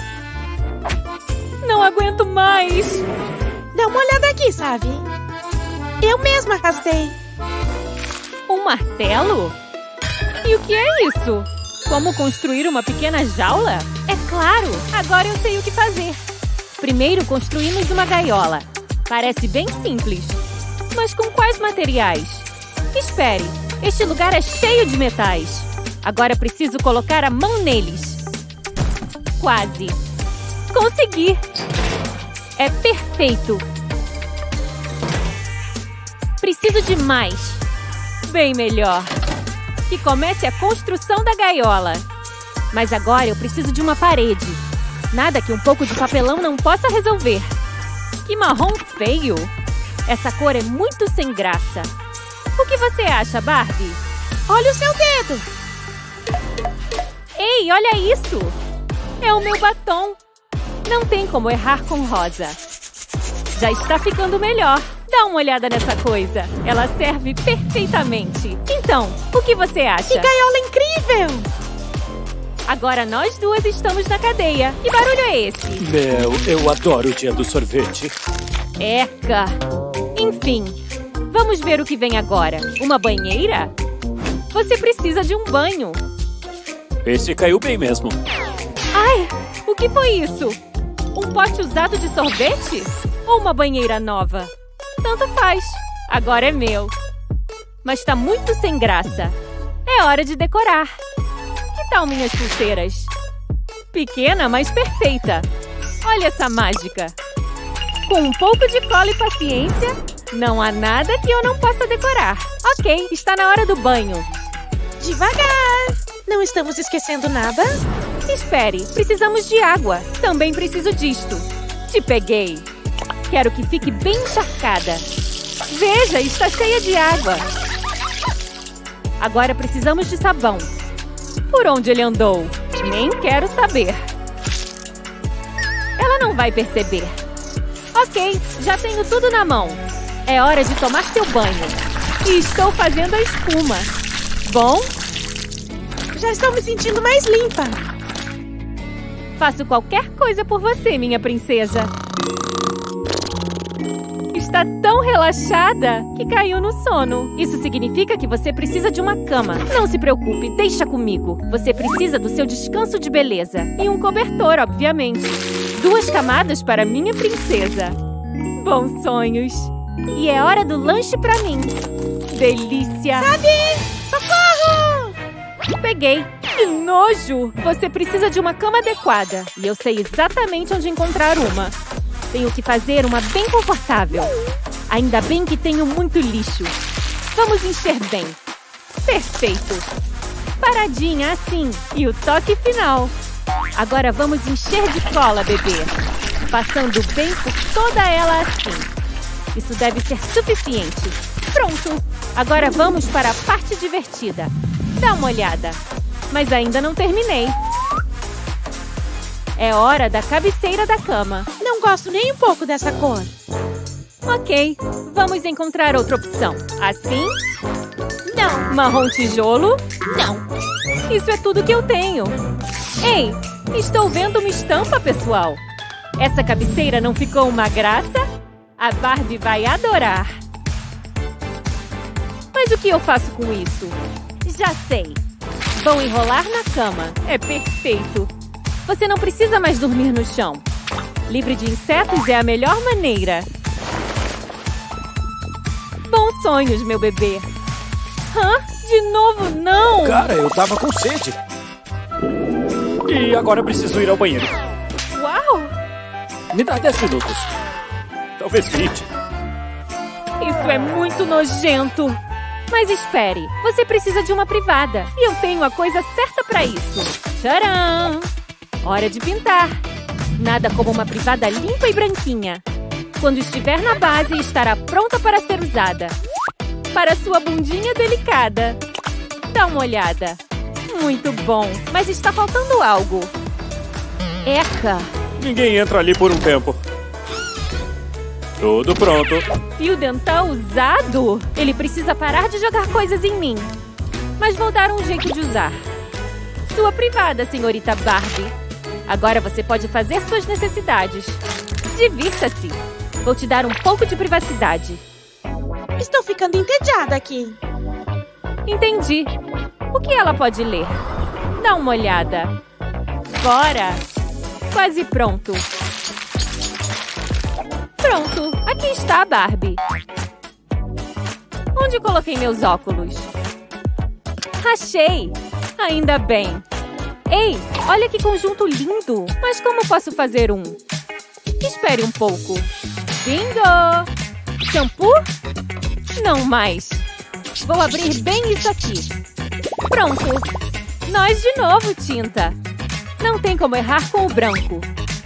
Não aguento mais. Dá uma olhada aqui, sabe? Eu mesma arrastei. Um martelo? E o que é isso? Como construir uma pequena jaula? É claro! Agora eu sei o que fazer. Primeiro construímos uma gaiola. Parece bem simples. Mas com quais materiais? Espere, este lugar é cheio de metais. Agora preciso colocar a mão neles. Quase. Consegui! É perfeito. Preciso de mais. Bem melhor. Que comece a construção da gaiola. Mas agora eu preciso de uma parede. Nada que um pouco de papelão não possa resolver. Que marrom feio! Essa cor é muito sem graça. O que você acha, Barbie? Olha o seu dedo. Ei, olha isso! É o meu batom. Não tem como errar com rosa. Já está ficando melhor. Dá uma olhada nessa coisa. Ela serve perfeitamente. Então, o que você acha? Que gaiola incrível! Agora nós duas estamos na cadeia. Que barulho é esse? Eu adoro o dia do sorvete. Eca! Enfim, vamos ver o que vem agora. Uma banheira? Você precisa de um banho. Esse caiu bem mesmo. Ai, o que foi isso? Um pote usado de sorvete? Ou uma banheira nova? Tanto faz. Agora é meu. Mas tá muito sem graça. É hora de decorar. Que tal minhas pulseiras? Pequena, mas perfeita. Olha essa mágica. Com um pouco de cola e paciência, não há nada que eu não possa decorar. Ok, está na hora do banho. Devagar! Não estamos esquecendo nada? Espere, precisamos de água. Também preciso disto. Te peguei. Quero que fique bem encharcada. Veja, está cheia de água. Agora precisamos de sabão. Por onde ele andou? Nem quero saber. Ela não vai perceber. Ok, já tenho tudo na mão. É hora de tomar seu banho. E estou fazendo a espuma. Bom? Já estou me sentindo mais limpa. Faço qualquer coisa por você, minha princesa. Está tão relaxada que caiu no sono. Isso significa que você precisa de uma cama. Não se preocupe, deixa comigo. Você precisa do seu descanso de beleza. E um cobertor, obviamente. 2 camadas para minha princesa. Bons sonhos. E é hora do lanche para mim. Delícia! Sabe? Socorro! Peguei. Que nojo! Você precisa de uma cama adequada. E eu sei exatamente onde encontrar uma. Tenho que fazer uma bem confortável. Ainda bem que tenho muito lixo. Vamos encher bem. Perfeito. Paradinha assim. E o toque final. Agora vamos encher de cola, bebê. Passando bem por toda ela assim. Isso deve ser suficiente. Pronto! Agora vamos para a parte divertida. Dá uma olhada. Mas ainda não terminei. É hora da cabeceira da cama. Não gosto nem um pouco dessa cor. Ok, vamos encontrar outra opção. Assim? Não. Marrom tijolo? Não. Isso é tudo que eu tenho. Ei, estou vendo uma estampa, pessoal. Essa cabeceira não ficou uma graça? A Barbie vai adorar. Mas o que eu faço com isso? Já sei. Vou enrolar na cama. É perfeito. Você não precisa mais dormir no chão. Livre de insetos é a melhor maneira. Bons sonhos, meu bebê. Hã? De novo, não! Cara, eu tava com sede. E agora eu preciso ir ao banheiro. Uau! Me dá 10 minutos. Talvez grite. Isso é muito nojento. Mas espere, você precisa de uma privada. E eu tenho a coisa certa para isso. Tcharam! Hora de pintar. Nada como uma privada limpa e branquinha. Quando estiver na base, estará pronta para ser usada. Para sua bundinha delicada. Dá uma olhada. Muito bom, mas está faltando algo. Eca! Ninguém entra ali por um tempo. Tudo pronto. Fio dental usado? Ele precisa parar de jogar coisas em mim. Mas vou dar um jeito de usar. Sua privada, senhorita Barbie. Agora você pode fazer suas necessidades. Divirta-se. Vou te dar um pouco de privacidade. Estou ficando entediada aqui. Entendi. O que ela pode ler? Dá uma olhada. Bora! Quase pronto. Pronto, aqui está a Barbie. Onde coloquei meus óculos? Achei! Ainda bem. Ei, olha que conjunto lindo! Mas como posso fazer um? Espere um pouco. Bingo! Shampoo? Não mais. Vou abrir bem isso aqui. Pronto. Nós de novo, tinta. Não tem como errar com o branco.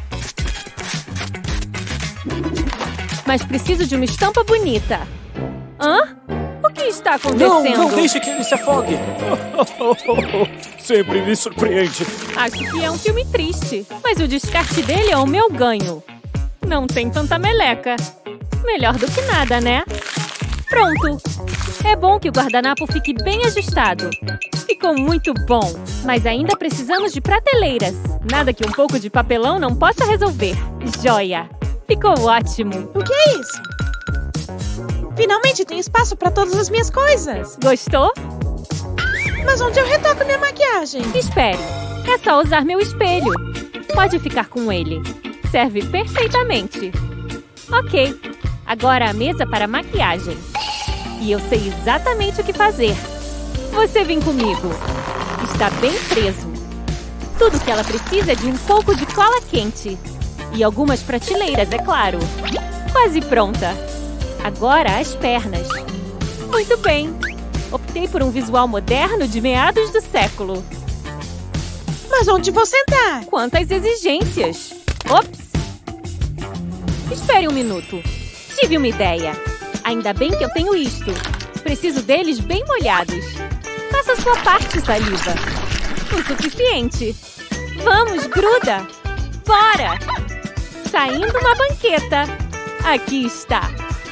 Mas preciso de uma estampa bonita. Hã? O que está acontecendo? Não deixe que ele se afogue. Sempre me surpreende. Acho que é um filme triste. Mas o descarte dele é o meu ganho. Não tem tanta meleca. Melhor do que nada, né? Pronto. É bom que o guardanapo fique bem ajustado. Ficou muito bom. Mas ainda precisamos de prateleiras. Nada que um pouco de papelão não possa resolver. Joia! Ficou ótimo. O que é isso? Finalmente tem espaço para todas as minhas coisas. Gostou? Mas onde eu retoco minha maquiagem? Espere. É só usar meu espelho. Pode ficar com ele. Serve perfeitamente. Ok. Agora a mesa para maquiagem. E eu sei exatamente o que fazer. Você vem comigo. Está bem preso. Tudo que ela precisa é de um pouco de cola quente. E algumas prateleiras, é claro. Quase pronta. Agora as pernas. Muito bem. Optei por um visual moderno de meados do século. Mas onde vou sentar? Quantas exigências. Ops! Espere um minuto. Tive uma ideia. Ainda bem que eu tenho isto. Preciso deles bem molhados. Faça sua parte, saliva. O suficiente. Vamos, gruda. Bora! Saindo uma banqueta. Aqui está.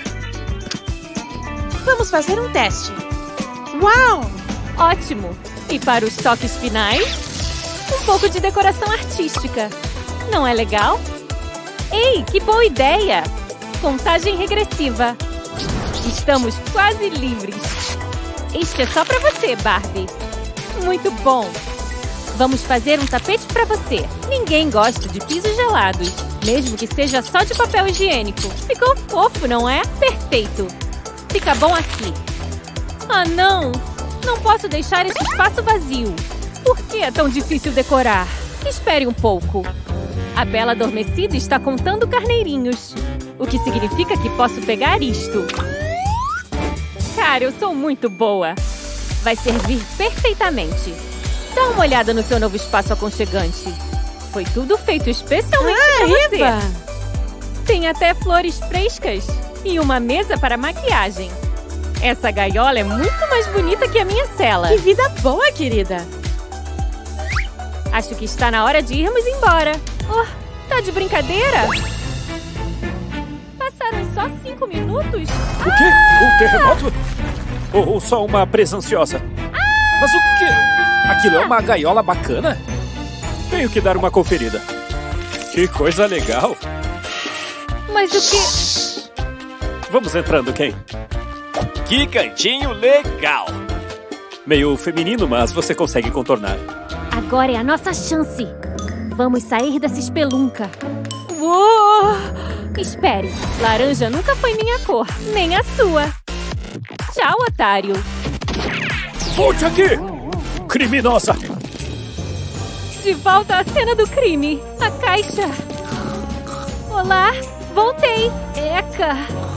Vamos fazer um teste. Uau! Ótimo. E para os toques finais, um pouco de decoração artística. Não é legal? Ei, que boa ideia! Contagem regressiva. Estamos quase livres. Este é só para você, Barbie. Muito bom. Vamos fazer um tapete para você. Ninguém gosta de pisos gelados, mesmo que seja só de papel higiênico. Ficou fofo, não é? Perfeito. Fica bom aqui. Ah, não! Não posso deixar esse espaço vazio. Por que é tão difícil decorar? Espere um pouco. A Bela Adormecida está contando carneirinhos. O que significa que posso pegar isto. Cara, eu sou muito boa. Vai servir perfeitamente. Dá uma olhada no seu novo espaço aconchegante. Foi tudo feito especialmente pra você. Eba! Tem até flores frescas e uma mesa para maquiagem. Essa gaiola é muito mais bonita que a minha cela. Que vida boa, querida. Acho que está na hora de irmos embora. Oh, tá de brincadeira? Passaram só 5 minutos? O quê? Um terremoto? Ou só uma presa ansiosa? Mas o quê? Aquilo é uma gaiola bacana? Tenho que dar uma conferida. Que coisa legal. Mas o que... Vamos entrando, Ken. Que cantinho legal! Meio feminino, mas você consegue contornar. Agora é a nossa chance. Vamos sair dessa espelunca. Uou! Espere, laranja nunca foi minha cor, nem a sua. Tchau, otário. Volte aqui! Criminosa! De volta à cena do crime. A caixa. Olá, voltei. Eca.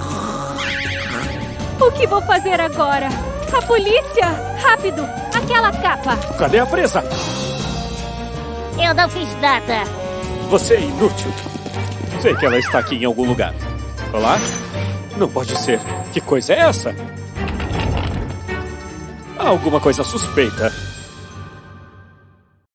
O que vou fazer agora? A polícia! Rápido! Aquela capa! Cadê a presa? Eu não fiz nada. Você é inútil. Sei que ela está aqui em algum lugar. Olá? Não pode ser. Que coisa é essa? Há alguma coisa suspeita.